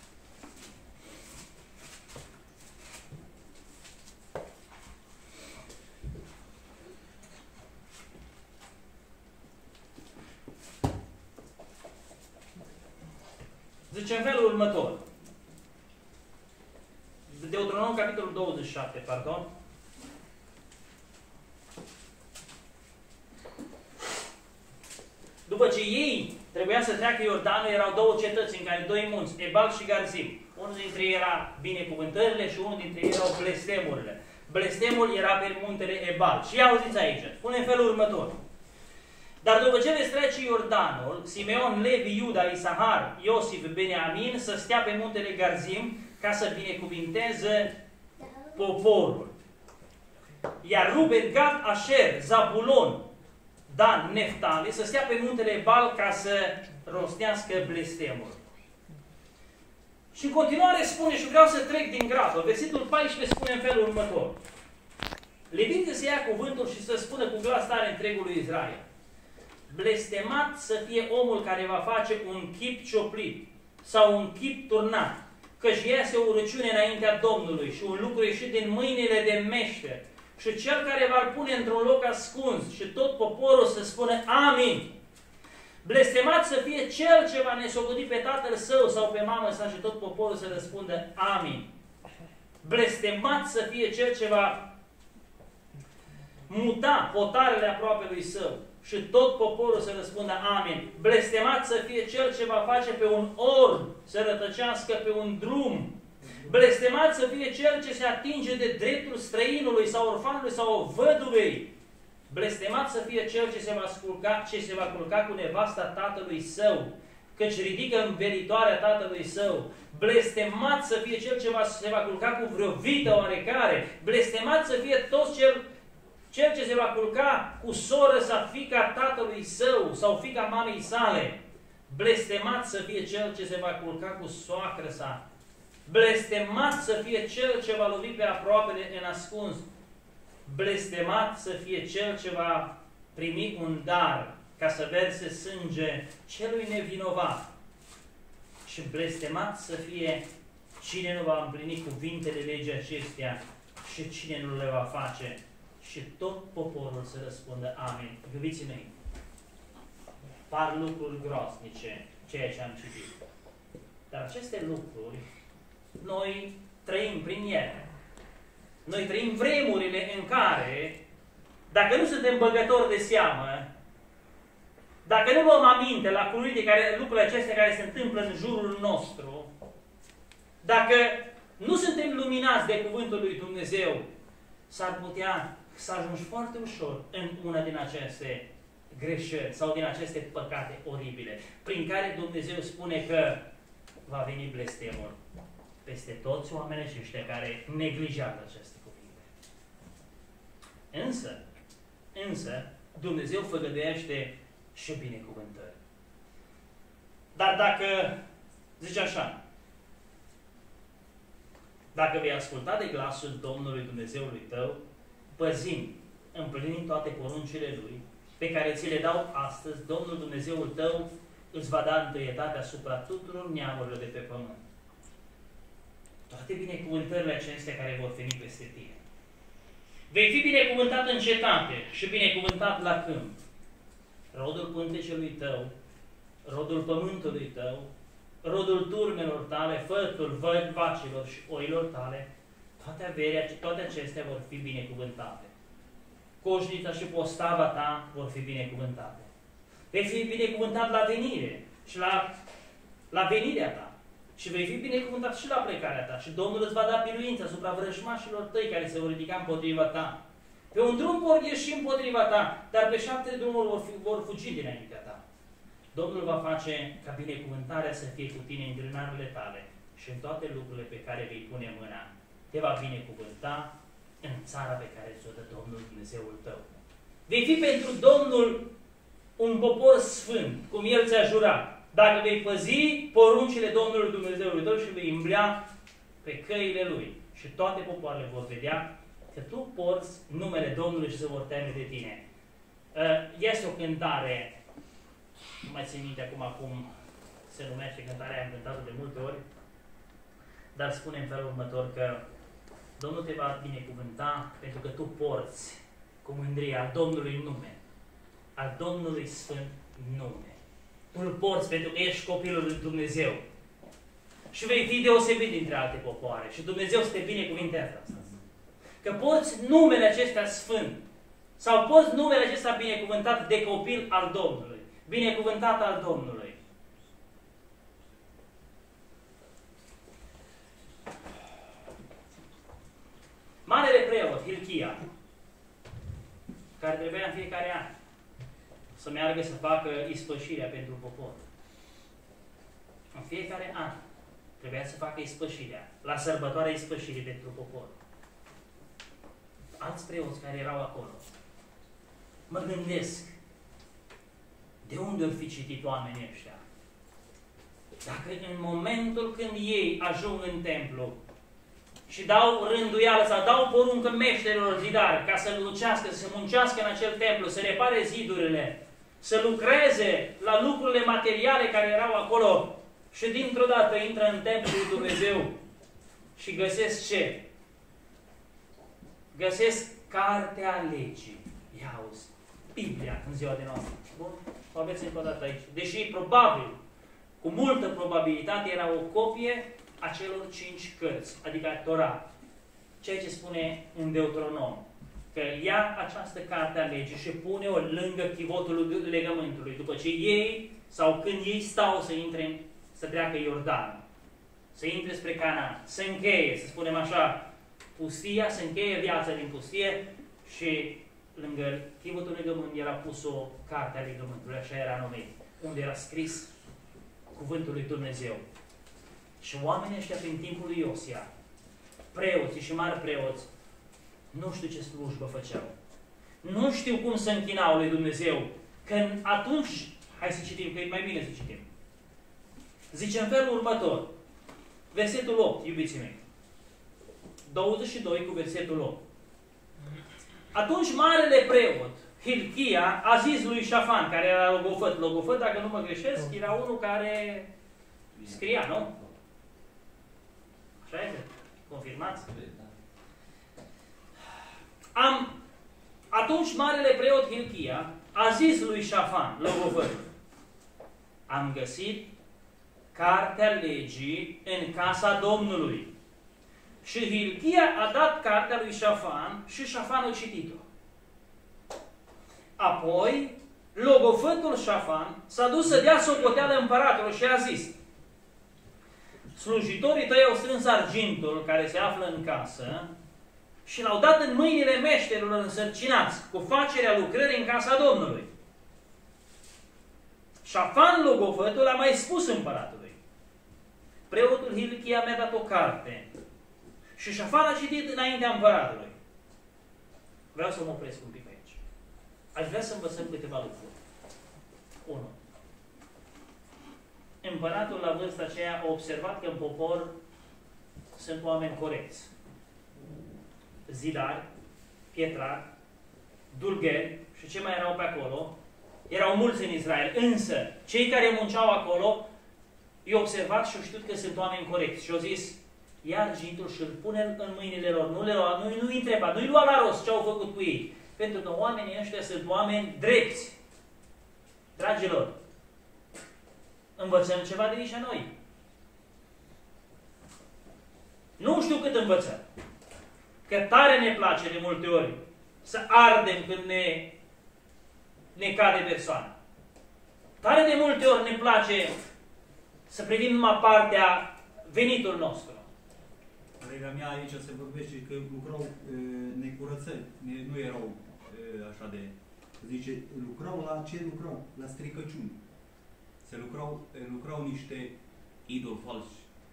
Zice în felul următor. Deuteronom, capitolul 27, pardon. După ce ei trebuia să treacă Iordanul, erau două cetăți în care doi munți, Ebal și Garzim. Unul dintre ei era binecuvântările și unul dintre ei erau blestemurile. Blestemul era pe muntele Ebal. Și auziți aici, spune în felul următor. Dar după ce veți trece Iordanul, Simeon, Levi, Iuda, Isahar, Iosif, Beniamin, să stea pe muntele Garzim ca să binecuvinteze poporul. Iar Ruben, Gad, Asher, Zabulon, Dan, Neftali, să stea pe muntele Ebal ca să rostească blestemul. Și în continuare spune, și vreau să trec din grabă, versetul 14 spune în felul următor. Levite să ia cuvântul și să spună cu glas tare întregului Israel. Blestemat să fie omul care va face un chip cioplit sau un chip turnat, căci iese o urăciune înaintea Domnului și un lucru ieșit din mâinile de meșter. Și cel care va pune într-un loc ascuns și tot poporul să spună Amin. Blestemat să fie cel ce va nesogodi pe tatăl său sau pe mamă sa și tot poporul să răspundă Amin. Blestemat să fie cel ce va muta hotarele aproapelui său și tot poporul să răspundă Amin. Blestemat să fie cel ce va face pe un orb să rătăcească pe un drum. Blestemat să fie cel ce se atinge de dreptul străinului sau orfanului sau văduvei. Blestemat să fie cel ce se va culca cu nevasta tatălui său, căci ridică învelitoarea tatălui său. Blestemat să fie cel ce se va culca cu vreo vită oarecare. Blestemat să fie toți cel ce se va culca cu soră sau fiica tatălui său sau fiica mamei sale. Blestemat să fie cel ce se va culca cu soacră sa. Blestemat să fie cel ce va lovi pe aproapele în ascuns. Blestemat să fie cel ce va primi un dar ca să verse sânge celui nevinovat. Și blestemat să fie cine nu va împlini cuvintele legii acestea și cine nu le va face. Și tot poporul să răspundă Amin. Iubiții mei, par lucruri groaznice, ceea ce am citit. Dar aceste lucruri, noi trăim prin ele. Noi trăim vremurile în care, dacă nu suntem băgători de seamă, dacă nu luăm aminte la lucrurile acestea care se întâmplă în jurul nostru, dacă nu suntem luminați de Cuvântul lui Dumnezeu, s-ar putea să ajungi foarte ușor în una din aceste greșeli sau din aceste păcate oribile, prin care Dumnezeu spune că va veni blestemul peste toți oamenii aceștia care neglijează aceste cuvinte. Însă, Dumnezeu făgăduiește și binecuvântări. Dar dacă, zice așa, dacă vei asculta de glasul Domnului Dumnezeului tău, păzind, împlinind toate poruncile Lui, pe care ți le dau astăzi, Domnul Dumnezeul tău îți va da întâietate asupra tuturor neamurilor de pe pământ. Toate binecuvântările acestea care vor veni peste tine. Vei fi binecuvântat în cetate și binecuvântat la câmp. Rodul pântecelui tău, rodul pământului tău, rodul turmelor tale, fătul, vacilor și oilor tale, toate acestea vor fi binecuvântate. Coșnița și postava ta vor fi binecuvântate. Vei fi binecuvântat la venire și la venirea ta. Și vei fi binecuvântat și la plecarea ta. Și Domnul îți va da biruință asupra vrăjmașilor tăi care se vor ridica împotriva ta. Pe un drum vor ieși împotriva ta, dar pe 7 drumuri vor fugi dinaintea ta. Domnul va face ca binecuvântarea să fie cu tine în grânarele tale și în toate lucrurile pe care vei pune mâna. Te va binecuvânta în țara pe care ți-o dă Domnul Dumnezeul tău. Vei fi pentru Domnul un popor sfânt, cum El ți-a jurat, dacă vei păzi poruncile Domnului Dumnezeului tău și vei îmblea pe căile Lui. Și toate popoarele vor vedea că tu porți numele Domnului și se vor teme de tine. Este o cântare, nu mai țin minte acum cum se numește cântarea, am cântat-o de multe ori, dar spune în felul următor că Domnul te va binecuvânta pentru că tu porți cu mândrie al Domnului nume, al Domnului Sfânt nume. Tu îl porți pentru că ești copilul lui Dumnezeu. Și vei fi deosebit dintre alte popoare. Și Dumnezeu să te binecuvintează asta. Că porți numele acesta sfânt. Sau porți numele acesta binecuvântat de copil al Domnului. Binecuvântat al Domnului. Marele preot, Hilchia, care trebuia în fiecare an să meargă să facă ispășirea pentru popor. În fiecare an trebuia să facă ispășirea, la sărbătoarea ispășirii pentru popor. Alți preoți care erau acolo. Mă gândesc, de unde ar fi citit oamenii ăștia? Dacă în momentul când ei ajung în templu și dau rânduială sau dau poruncă meșterilor zidari ca să lucească, să muncească în acel templu, să repare zidurile, să lucreze la lucrurile materiale care erau acolo și dintr-o dată intră în templul lui Dumnezeu și găsesc ce? Găsesc Cartea Legii. Ia auzi, Biblia în ziua de noastră. Bun? O aveți încă o dată aici. Deși probabil, cu multă probabilitate, era o copie a celor 5 cărți, adică Tora. Ceea ce spune în Deuteronom. Că ia această carte a legii și pune-o lângă chivotul legământului, după ce ei, sau când ei stau să intre, să treacă Iordan, să intre spre Canaan, să încheie, să spunem așa, pustia, să încheie viața din pustie și lângă chivotul legământ era pus o carte a legământului, așa era numit, unde era scris cuvântul lui Dumnezeu. Și oamenii ăștia prin timpul lui Iosia, preoții și mari preoți, nu știu ce slujbă făceau. Nu știu cum să închinau lui Dumnezeu. Când atunci, hai să citim, că e mai bine să citim. Zice în felul următor, versetul 8, iubiții mei. 22 cu versetul 8. Atunci marele preot, Hilchia, a zis lui Șafan, care era logofăt. Logofăt, dacă nu mă greșesc, era unul care scria, nu? Așa este? Confirmați? Atunci marele preot Hilchia a zis lui Șafan, logofăt, am găsit Cartea Legii în casa Domnului. Și Hilchia a dat cartea lui Șafan și Șafan a citit-o. Apoi, logofătul Șafan s-a dus să dea socoteală împăratului și a zis, slujitorii tăi au strâns argintul care se află în casă și l-au dat în mâinile meșterilor însărcinați cu facerea lucrării în casa Domnului. Șafan, logofătul, a mai spus împăratului, preotul Hilchia mi-a dat o carte și Șafan a citit înaintea împăratului. Vreau să mă opresc un pic aici. Aș vrea să învățăm câteva lucruri. 1. Împăratul la vârsta aceea a observat că în popor sunt oameni corecți. Zidari, pietrari, dulgheri și ce mai erau pe acolo. Erau mulți în Israel, însă cei care munceau acolo i-au observat și au știut că sunt oameni corecți. Și au zis, ia argintul și îl pune în mâinile lor. Nu-i întreba, nu-i lua la rost ce au făcut cu ei. Pentru că oamenii ăștia sunt oameni drepți. Dragilor, învățăm ceva de nici noi. Nu știu cât învățăm. Că tare ne place de multe ori să ardem când ne cade persoana. Tare de multe ori ne place să privim numai partea venitul nostru. Colega mea aici se vorbește că lucrau necurățări, nu erau așa de... Zice, lucrau la ce lucrau? La stricăciuni. Lucrau niște idoli falși.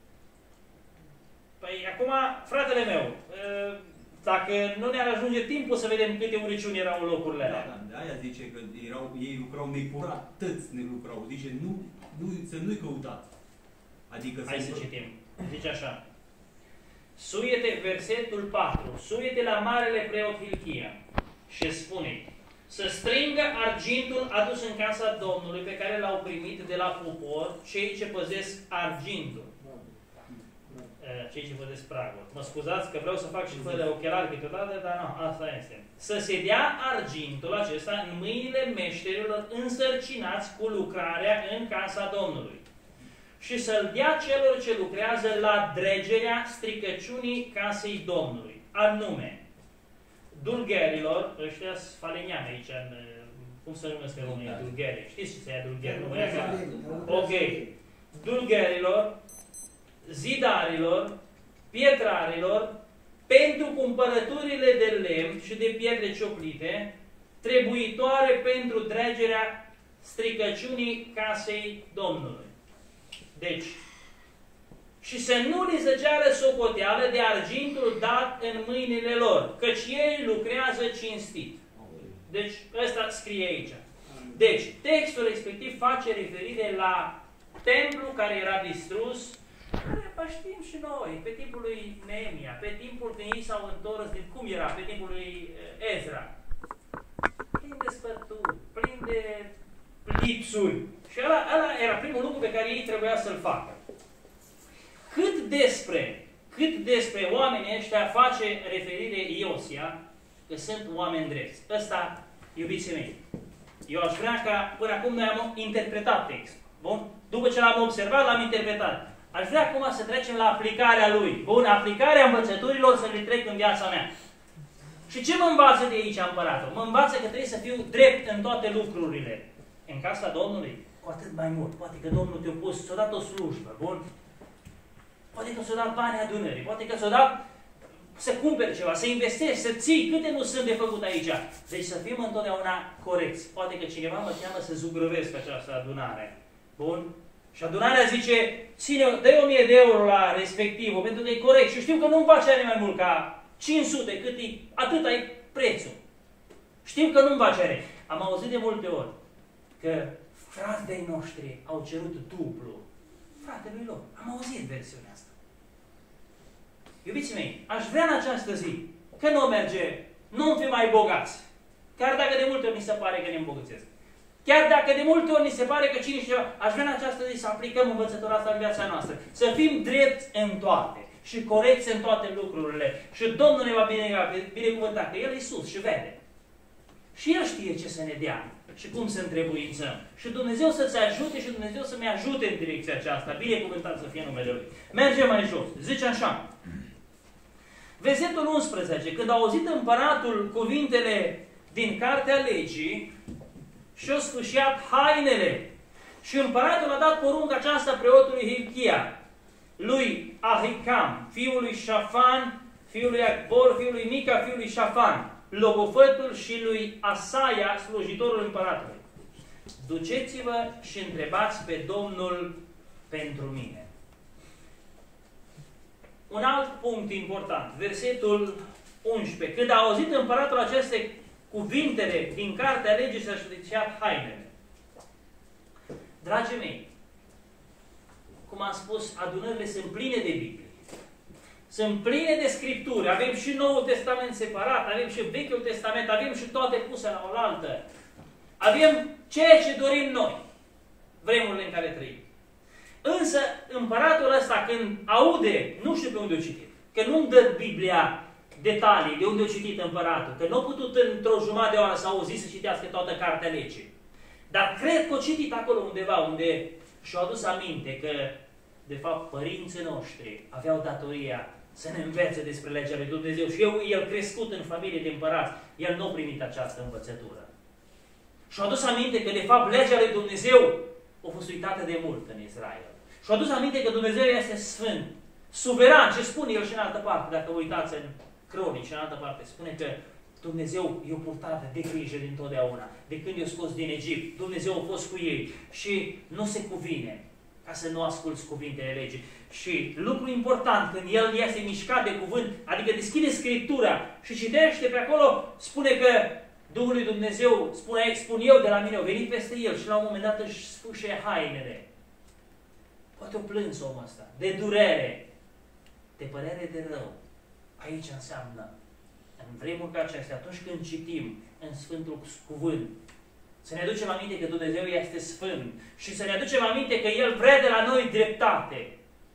Păi acum, fratele meu, dacă nu ne-ar ajunge timpul să vedem câte uriciuni erau în locurile alea. Da, de aia zice că ei lucrau necurat, tăți ne lucrau. Zice, să nu-i căutați. Adică hai să citim. Zice așa. Suie-te, versetul 4, suie-te la marele preot Hilchia și spune să strângă argintul adus în casa Domnului pe care l-au primit de la popor cei ce păzesc argintul. Cei ce păzesc pragul. Mă scuzați că vreau să fac și fără ochelari câteodată, dar nu, asta este. Să se dea argintul acesta în mâinile meșterilor însărcinați cu lucrarea în casa Domnului. Și să-l dea celor ce lucrează la dregerea stricăciunii casei Domnului. Anume, dulgherilor, ăștia faleniani aici, cum se numesc pe România? Dulgheri. Știți ce se ia dulgheri? Ok. Dulgherilor, zidarilor, pietrarilor, pentru cumpărăturile de lemn și de pietre cioplite, trebuitoare pentru dregerea stricăciunii casei Domnului. Deci, și să nu li se ceară socoteală de argintul dat în mâinile lor, căci ei lucrează cinstit. Deci, ăsta scrie aici. Deci, textul respectiv face referire la templu care era distrus, care știm și noi, pe timpul lui Neemia, pe timpul când ei s-au întors, din cum era, pe timpul lui Ezra. Plin de spărturi, plin de lipsuri. Și ăla era primul lucru pe care ei trebuia să-l facă. Cât despre oamenii ăștia face referire Iosia, că sunt oameni drepți. Ăsta, iubiții mei, eu aș vrea ca, până acum noi am interpretat textul. Bun? După ce l-am observat, l-am interpretat. Aș vrea acum să trecem la aplicarea lui. Bun, aplicarea învățăturilor să le trec în viața mea. Și ce mă învață de aici împăratul? Mă învață că trebuie să fiu drept în toate lucrurile. În casa Domnului, cu atât mai mult. Poate că Domnul te-a pus, ți-a dat o slujbă, bun? Poate că ți-a dat bani adunării, poate că ți-a dat să cumperi ceva, să investești, să ții, câte nu sunt de făcut aici. Deci să fim întotdeauna corecți. Poate că cineva mă cheamă să zugrăvesc această adunare. Bun? Și adunarea zice, dă-i 1000 de euro la respectivul, pentru că e corect. Și știu că nu-mi face mai mult ca 500, atâta e prețul. Știu că nu-mi face are. Am auzit de multe ori că frații noștri au cerut dublu fratelui lor. Am auzit versiunea asta. Iubiții mei, aș vrea în această zi că nu merge, nu fi mai bogați. Chiar dacă de multe ori ni se pare că ne îmbogățesc. Chiar dacă de multe ori ni se pare că cine și ceva, aș vrea în această zi să aplicăm învățătura asta în viața noastră. Să fim drepți în toate și corecți în toate lucrurile. Și Domnul ne va binecuvânta, că El e sus și vede. Și El știe ce să ne dea și cum să întrebuințăm. Și Dumnezeu să-ți ajute și Dumnezeu să-mi ajute în direcția aceasta. Binecuvântat să fie numele Lui. Mergem mai jos. Zice așa. Versetul 11. Când a auzit împăratul cuvintele din Cartea Legii, și-a sfâșiat hainele. Și împăratul a dat porunca aceasta preotului Hilchia, lui Ahicam, fiul lui Șafan, fiul lui Acbor, fiul lui Mica, fiul lui Șafan, logofătul, și lui Asaia, slujitorul împăratului. Duceți-vă și întrebați pe Domnul pentru mine. Un alt punct important, versetul 11. Când a auzit împăratul aceste cuvintele din Cartea Legii, și-a sfâșiat hainele. Dragii mei, cum am spus, adunările sunt pline de Biblie. Sunt pline de Scripturi. Avem și Noul Testament separat, avem și Vechiul Testament, avem și toate puse la oaltă. Avem ceea ce dorim noi, vremurile în care trăim. Însă, împăratul ăsta, când aude, nu știu pe unde o citit, că nu-mi dă Biblia detalii de unde a citit împăratul, că nu a putut într-o jumătate de oră să auzi să citească toată Cartea Legii. Dar cred că a citit acolo undeva unde și-a adus aminte că, de fapt, părinții noștri aveau datoria să ne învețe despre legea lui Dumnezeu. Și el crescut în familie de împărați, el nu a primit această învățătură. Și-a adus aminte că, de fapt, legea lui Dumnezeu a fost uitată de mult în Israel. Și-a adus aminte că Dumnezeu este sfânt, suveran, ce spune el și în altă parte, dacă uitați în Cronici, în altă parte, spune că Dumnezeu i-a purtat de grijă dintotdeauna. De când i-a scos din Egipt, Dumnezeu a fost cu ei și nu se cuvine ca să nu asculți cuvintele legii. Și lucru important, când el este mișcat de cuvânt, adică deschide Scriptura și citește pe acolo, spune că Duhul lui Dumnezeu, spun eu de la mine, au venit peste el și la un moment dat își sfâșie hainele. Poate o plâns omul ăsta, de durere, de părere de rău. Aici înseamnă, în vremuri ca acestea, atunci când citim în Sfântul Cuvânt, să ne aducem aminte că Dumnezeu este Sfânt și să ne aducem aminte că El vrea de la noi dreptate.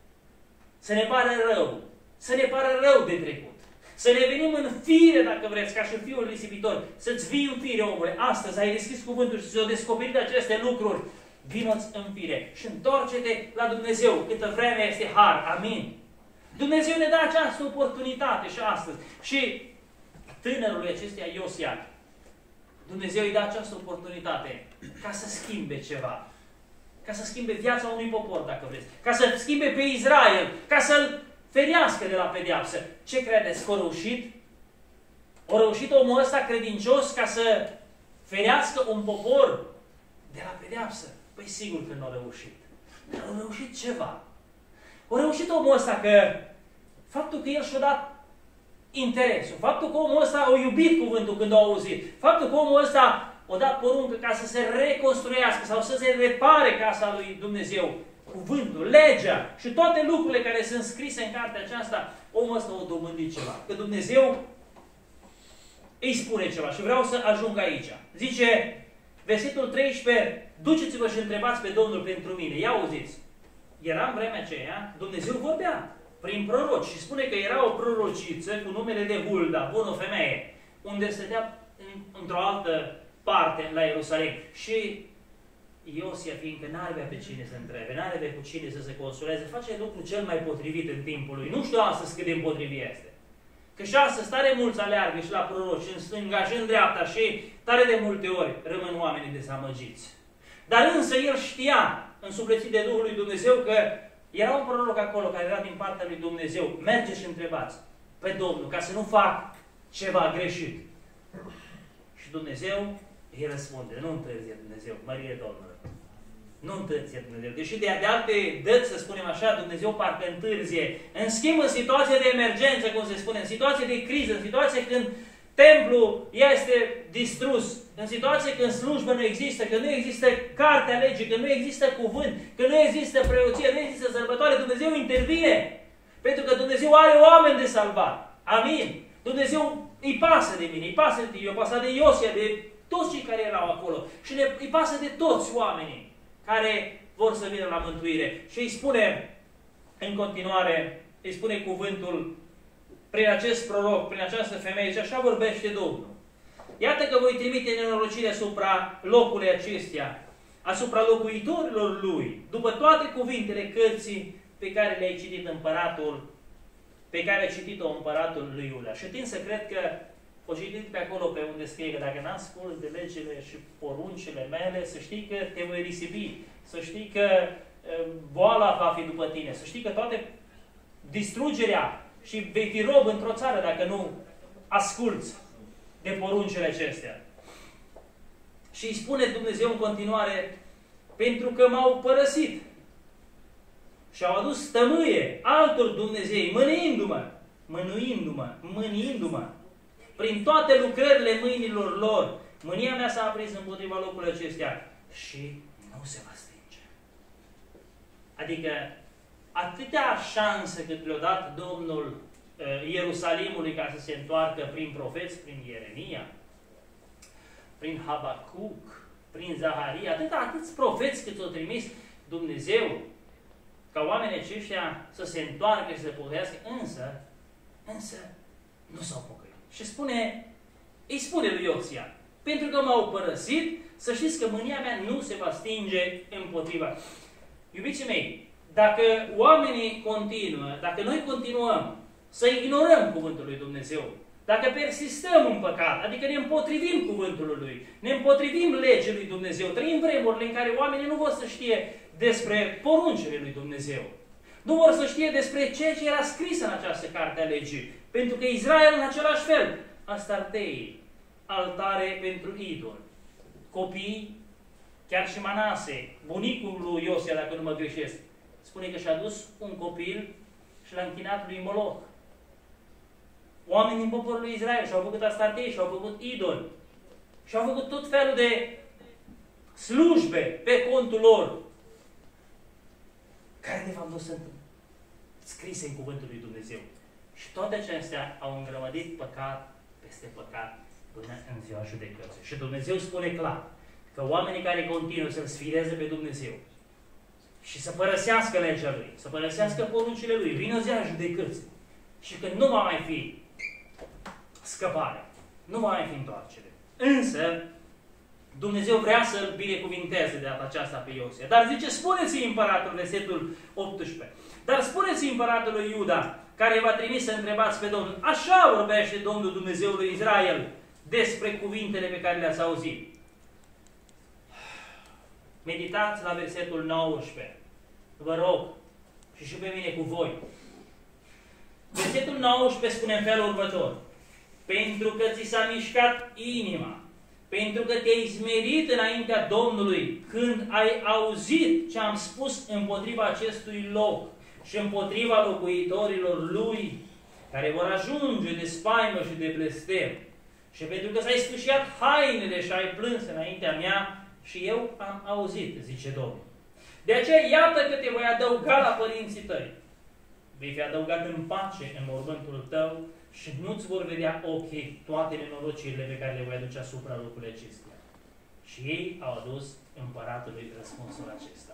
Să ne pară rău, să ne pară rău de trecut. Să ne venim în fire, dacă vreți, ca și fiul risipitor, să-ți vii în fire, omule. Astăzi ai deschis cuvântul și ți-o descoperit aceste lucruri. Vino-ți în fire și întoarce-te la Dumnezeu câtă vreme este har. Amin. Dumnezeu ne dă această oportunitate și astăzi. Și tânărului acesteia Iosia, Dumnezeu îi dă această oportunitate ca să schimbe ceva. Ca să schimbe viața unui popor, dacă vreți. Ca să schimbe pe Israel. Ca să-l ferească de la pedeapsă. Ce credeți? Că a reușit? A reușit omul ăsta credincios ca să ferească un popor de la pedeapsă? Păi sigur că nu a reușit. Dar a reușit ceva. A reușit omul ăsta că faptul că el și-a dat interesul, faptul că omul ăsta a iubit cuvântul când a auzit, faptul că omul ăsta a dat poruncă ca să se reconstruiască sau să se repare casa lui Dumnezeu, cuvântul, legea și toate lucrurile care sunt scrise în cartea aceasta, omul ăsta a domândit ceva. Că Dumnezeu îi spune ceva și vreau să ajung aici. Zice, versetul 13, duceți-vă și întrebați pe Domnul pentru mine. Ia auziți, era în vremea aceea, Dumnezeu vorbea prin proroci și spune că era o prorociță cu numele de Hulda, bună femeie, unde stătea într-o altă parte la Ierusalim. Și Iosia, fiindcă n-avea pe cine să întrebe, n-avea cu cine să se consuleze, face lucrul cel mai potrivit în timpul lui. Nu știu astăzi cât de împotrivit este. Că și astăzi tare mulți aleargă și la proroci, în stânga și în dreapta și tare de multe ori rămân oamenii dezamăgiți. Dar însă el știa, însuflețit de Duhul lui Dumnezeu, că era un proroc acolo care era din partea lui Dumnezeu. Mergeți și întrebați pe Domnul ca să nu fac ceva greșit. Și Dumnezeu îi răspunde, nu întârzie Dumnezeu, mărie Domnului. Nu întârzie Dumnezeu. Deși de alte dăți, să spunem așa, Dumnezeu parcă întârzie. În schimb, în situație de emergență, cum se spune, în situație de criză, în situație când templul este distrus, în situație când slujbă nu există, când nu există cartea legii, când nu există cuvânt, când nu există preoție, nu există sărbătoare, Dumnezeu intervine. Pentru că Dumnezeu are oameni de salvat. Amin. Dumnezeu îi pasă de mine, îi pasă de tine, îi pasă de Iosia, de toți cei care erau acolo. Și îi pasă de toți oamenii care vor să vină la mântuire. Și îi spune în continuare, îi spune cuvântul prin acest proroc, prin această femeie, și așa vorbește Domnul. Iată că voi trimite nenorocire asupra locului acestea, asupra locuitorilor lui, după toate cuvintele cărții pe care le-ai citit pe care a citit-o împăratul lui Iuda. Și tind să cred că o citit pe acolo pe unde scrie că dacă n-asculți de legile și poruncile mele, să știi că te voi risipi, să știi că boala va fi după tine, să știi că toate distrugerea și vei fi rob într-o țară dacă nu asculți de poruncile acestea. Și îi spune Dumnezeu în continuare, pentru că m-au părăsit și au adus tămâie altor Dumnezei, mâniindu-mă, prin toate lucrările mâinilor lor, mânia mea s-a aprins împotriva locului acestea și nu se va stinge. Adică, atâtea șanse cât le-a dat Domnul Ierusalimului ca să se întoarcă prin profeți, prin Ieremia, prin Habacuc, prin Zaharia, atâți profeți cât s-au trimis Dumnezeu, ca oamenii aceștia să se întoarcă și să pocăiască, însă nu s-au pocăit. Și îi spune lui Iosia, pentru că m-au părăsit, să știți că mânia mea nu se va stinge împotriva. Iubiții mei, dacă oamenii continuă, dacă noi continuăm să ignorăm cuvântul lui Dumnezeu, dacă persistăm în păcat, adică ne împotrivim cuvântului lui, ne împotrivim legii lui Dumnezeu, trăim vremurile în care oamenii nu vor să știe despre poruncile lui Dumnezeu, nu vor să știe despre ceea ce era scris în această carte a legii, pentru că Israel în același fel, astartei, altare pentru idol, copii, chiar și Manase, bunicul lui Iosia, dacă nu mă greșesc, spune că și-a dus un copil și l-a închinat lui Moloch. Oamenii din poporul lui Israel și-au făcut astartei, și-au făcut idoli, și-au făcut tot felul de slujbe pe contul lor, care de fapt nu sunt scrise în cuvântul lui Dumnezeu. Și toate acestea au îngrămădit păcat peste păcat până în ziua judecății. Și Dumnezeu spune clar că oamenii care continuă să-L sfideze pe Dumnezeu și să părăsească legea Lui, să părăsească poruncile Lui, vine o zi a judecății și că nu va mai fi scăpare, nu va mai fi întoarcere. Însă, Dumnezeu vrea să-L binecuvinteze de data aceasta pe Iosia. Dar zice, spuneți-i împăratul, versetul 18, dar spuneți-i împăratului Iuda, care v-a trimis să întrebați pe Domnul, așa vorbește Domnul Dumnezeului Israel despre cuvintele pe care le-ați auzit. Meditați la versetul 19. Vă rog, și pe mine cu voi. Versetul 19 spune în felul următor. Pentru că ți s-a mișcat inima, pentru că te-ai smerit înaintea Domnului, când ai auzit ce am spus împotriva acestui loc și împotriva locuitorilor lui, care vor ajunge de spaimă și de blestem, și pentru că ți-ai sfâșiat hainele și ai plâns înaintea mea, și eu am auzit, zice Domnul. De aceea, iată că te voi adăuga la părinții tăi. Vei fi adăugat în pace în mormântul tău și nu-ți vor vedea ochii toate nenorocirile pe care le voi aduce asupra locului acestea. Și ei au adus împăratului răspunsul acesta.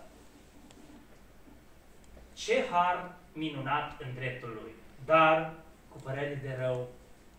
Ce har minunat în dreptul lui, dar cu părere de rău,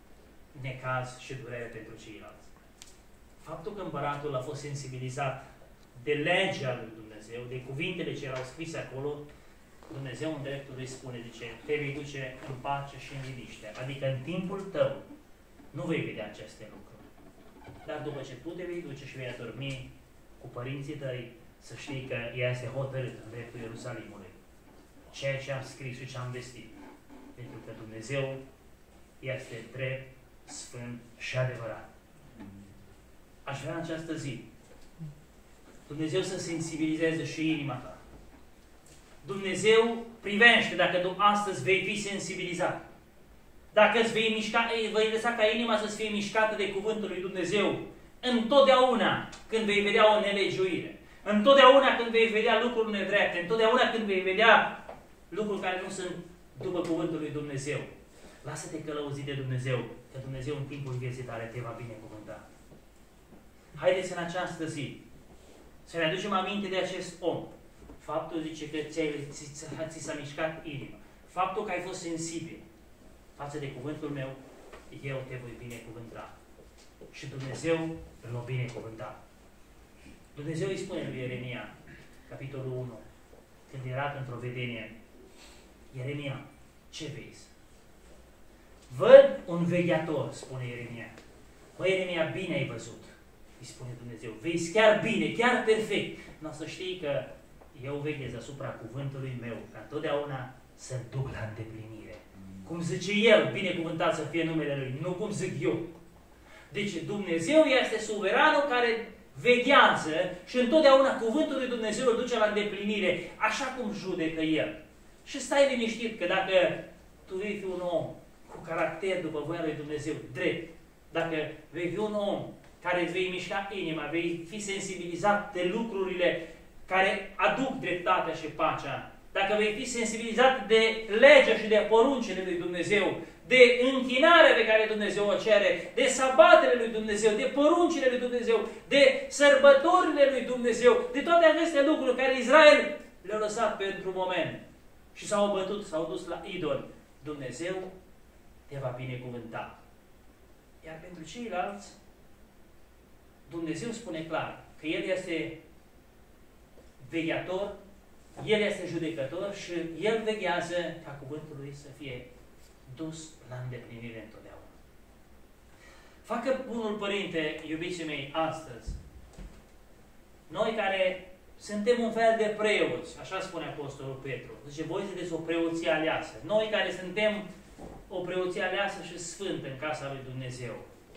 necaz și durere pentru ceilalți. Faptul că împăratul a fost sensibilizat de legea lui Dumnezeu, de cuvintele ce erau scrise acolo, Dumnezeu în dreptul lui spune, zice, te vei duce în pace și în liniște. Adică în timpul tău nu vei vedea aceste lucruri. Dar după ce tu te vei duce și vei adormi cu părinții tăi, să știi că este hotărât în dreptul Ierusalimului ceea ce am scris și ce am vestit. Pentru că Dumnezeu este drept, sfânt și adevărat. Aș vrea în această zi Dumnezeu să sensibilizeze și inima ta. Dumnezeu privește dacă tu astăzi vei fi sensibilizat. Dacă îți vei lăsa ca inima să-ți fie mișcată de cuvântul lui Dumnezeu întotdeauna când vei vedea o nelegiuire, întotdeauna când vei vedea lucruri nedrepte, întotdeauna când vei vedea lucruri care nu sunt după cuvântul lui Dumnezeu. Lasă-te călăuzit de Dumnezeu, că Dumnezeu în timpul vieții tale te va binecuvânta. Haideți în această zi să ne aducem aminte de acest om. Faptul, zice, că ți s-a mișcat inima. Faptul că ai fost sensibil față de cuvântul meu, eu te voi binecuvânta. Și Dumnezeu îl va binecuvânta. Dumnezeu îi spune lui Ieremia, capitolul 1, când era într-o vedenie, Ieremia, ce vezi? Văd un vegheator, spune Ieremia. Mă, Ieremia, bine ai văzut, îi spune Dumnezeu. Vezi chiar bine, chiar perfect. Nu să știi că eu veghez asupra cuvântului meu, ca întotdeauna să-l duc la îndeplinire. Cum zice El, binecuvântat să fie numele Lui, nu cum zic eu. Deci Dumnezeu este suveranul care veghează și întotdeauna cuvântul lui Dumnezeu îl duce la îndeplinire, așa cum judecă El. Și stai liniștit că dacă tu vei fi un om cu caracter după voia lui Dumnezeu, drept, dacă vei fi un om care îți vei mișca inima, vei fi sensibilizat de lucrurile care aduc dreptatea și pacea, dacă vei fi sensibilizat de legea și de poruncile lui Dumnezeu, de închinarea pe care Dumnezeu o cere, de sabatele lui Dumnezeu, de poruncile lui Dumnezeu, de sărbătorile lui Dumnezeu, de toate aceste lucruri care Israel le-a lăsat pentru moment și s-au bătut, s-au dus la idoli, Dumnezeu te va binecuvânta. Iar pentru ceilalți, Dumnezeu spune clar că El este vegheator, El este judecător și El veghează ca cuvântul Lui să fie dus la îndeplinire întotdeauna. Facă bunul Părinte, iubiții mei, astăzi, noi care suntem un fel de preoți, așa spune Apostolul Petru, zice, voi sunteți o preoție aleasă, noi care suntem o preoție aleasă și sfântă în casa lui Dumnezeu.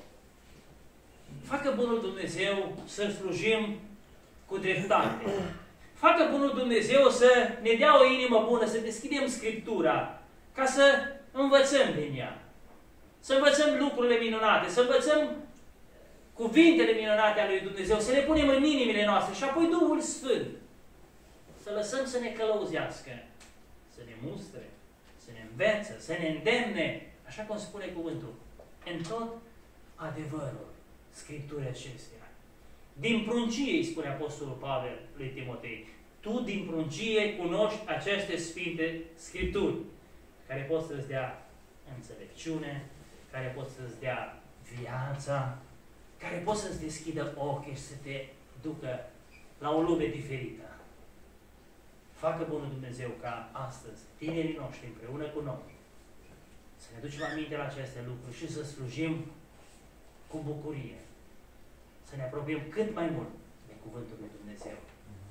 Facă bunul Dumnezeu să slujim cu dreptate. Facă bunul Dumnezeu să ne dea o inimă bună, să deschidem Scriptura, ca să învățăm din ea. Să învățăm lucrurile minunate, să învățăm cuvintele minunate ale lui Dumnezeu, să le punem în inimile noastre și apoi Duhul Sfânt să lăsăm să ne călăuzească, să ne mustre, să ne învețe, să ne îndemne, așa cum spune cuvântul, în tot adevărul Scripturii acestea. Din pruncie, îi spune Apostolul Pavel lui Timotei, tu din pruncie cunoști aceste sfinte Scripturi, care pot să-ți dea înțelepciune, care pot să-ți dea viața, care pot să-ți deschidă ochii și să te ducă la o lume diferită. Facă bunul Dumnezeu ca astăzi, tinerii noștri împreună cu noi, să ne ducem aminte la aceste lucruri și să slujim cu bucurie. Să ne apropiem cât mai mult de Cuvântul lui Dumnezeu.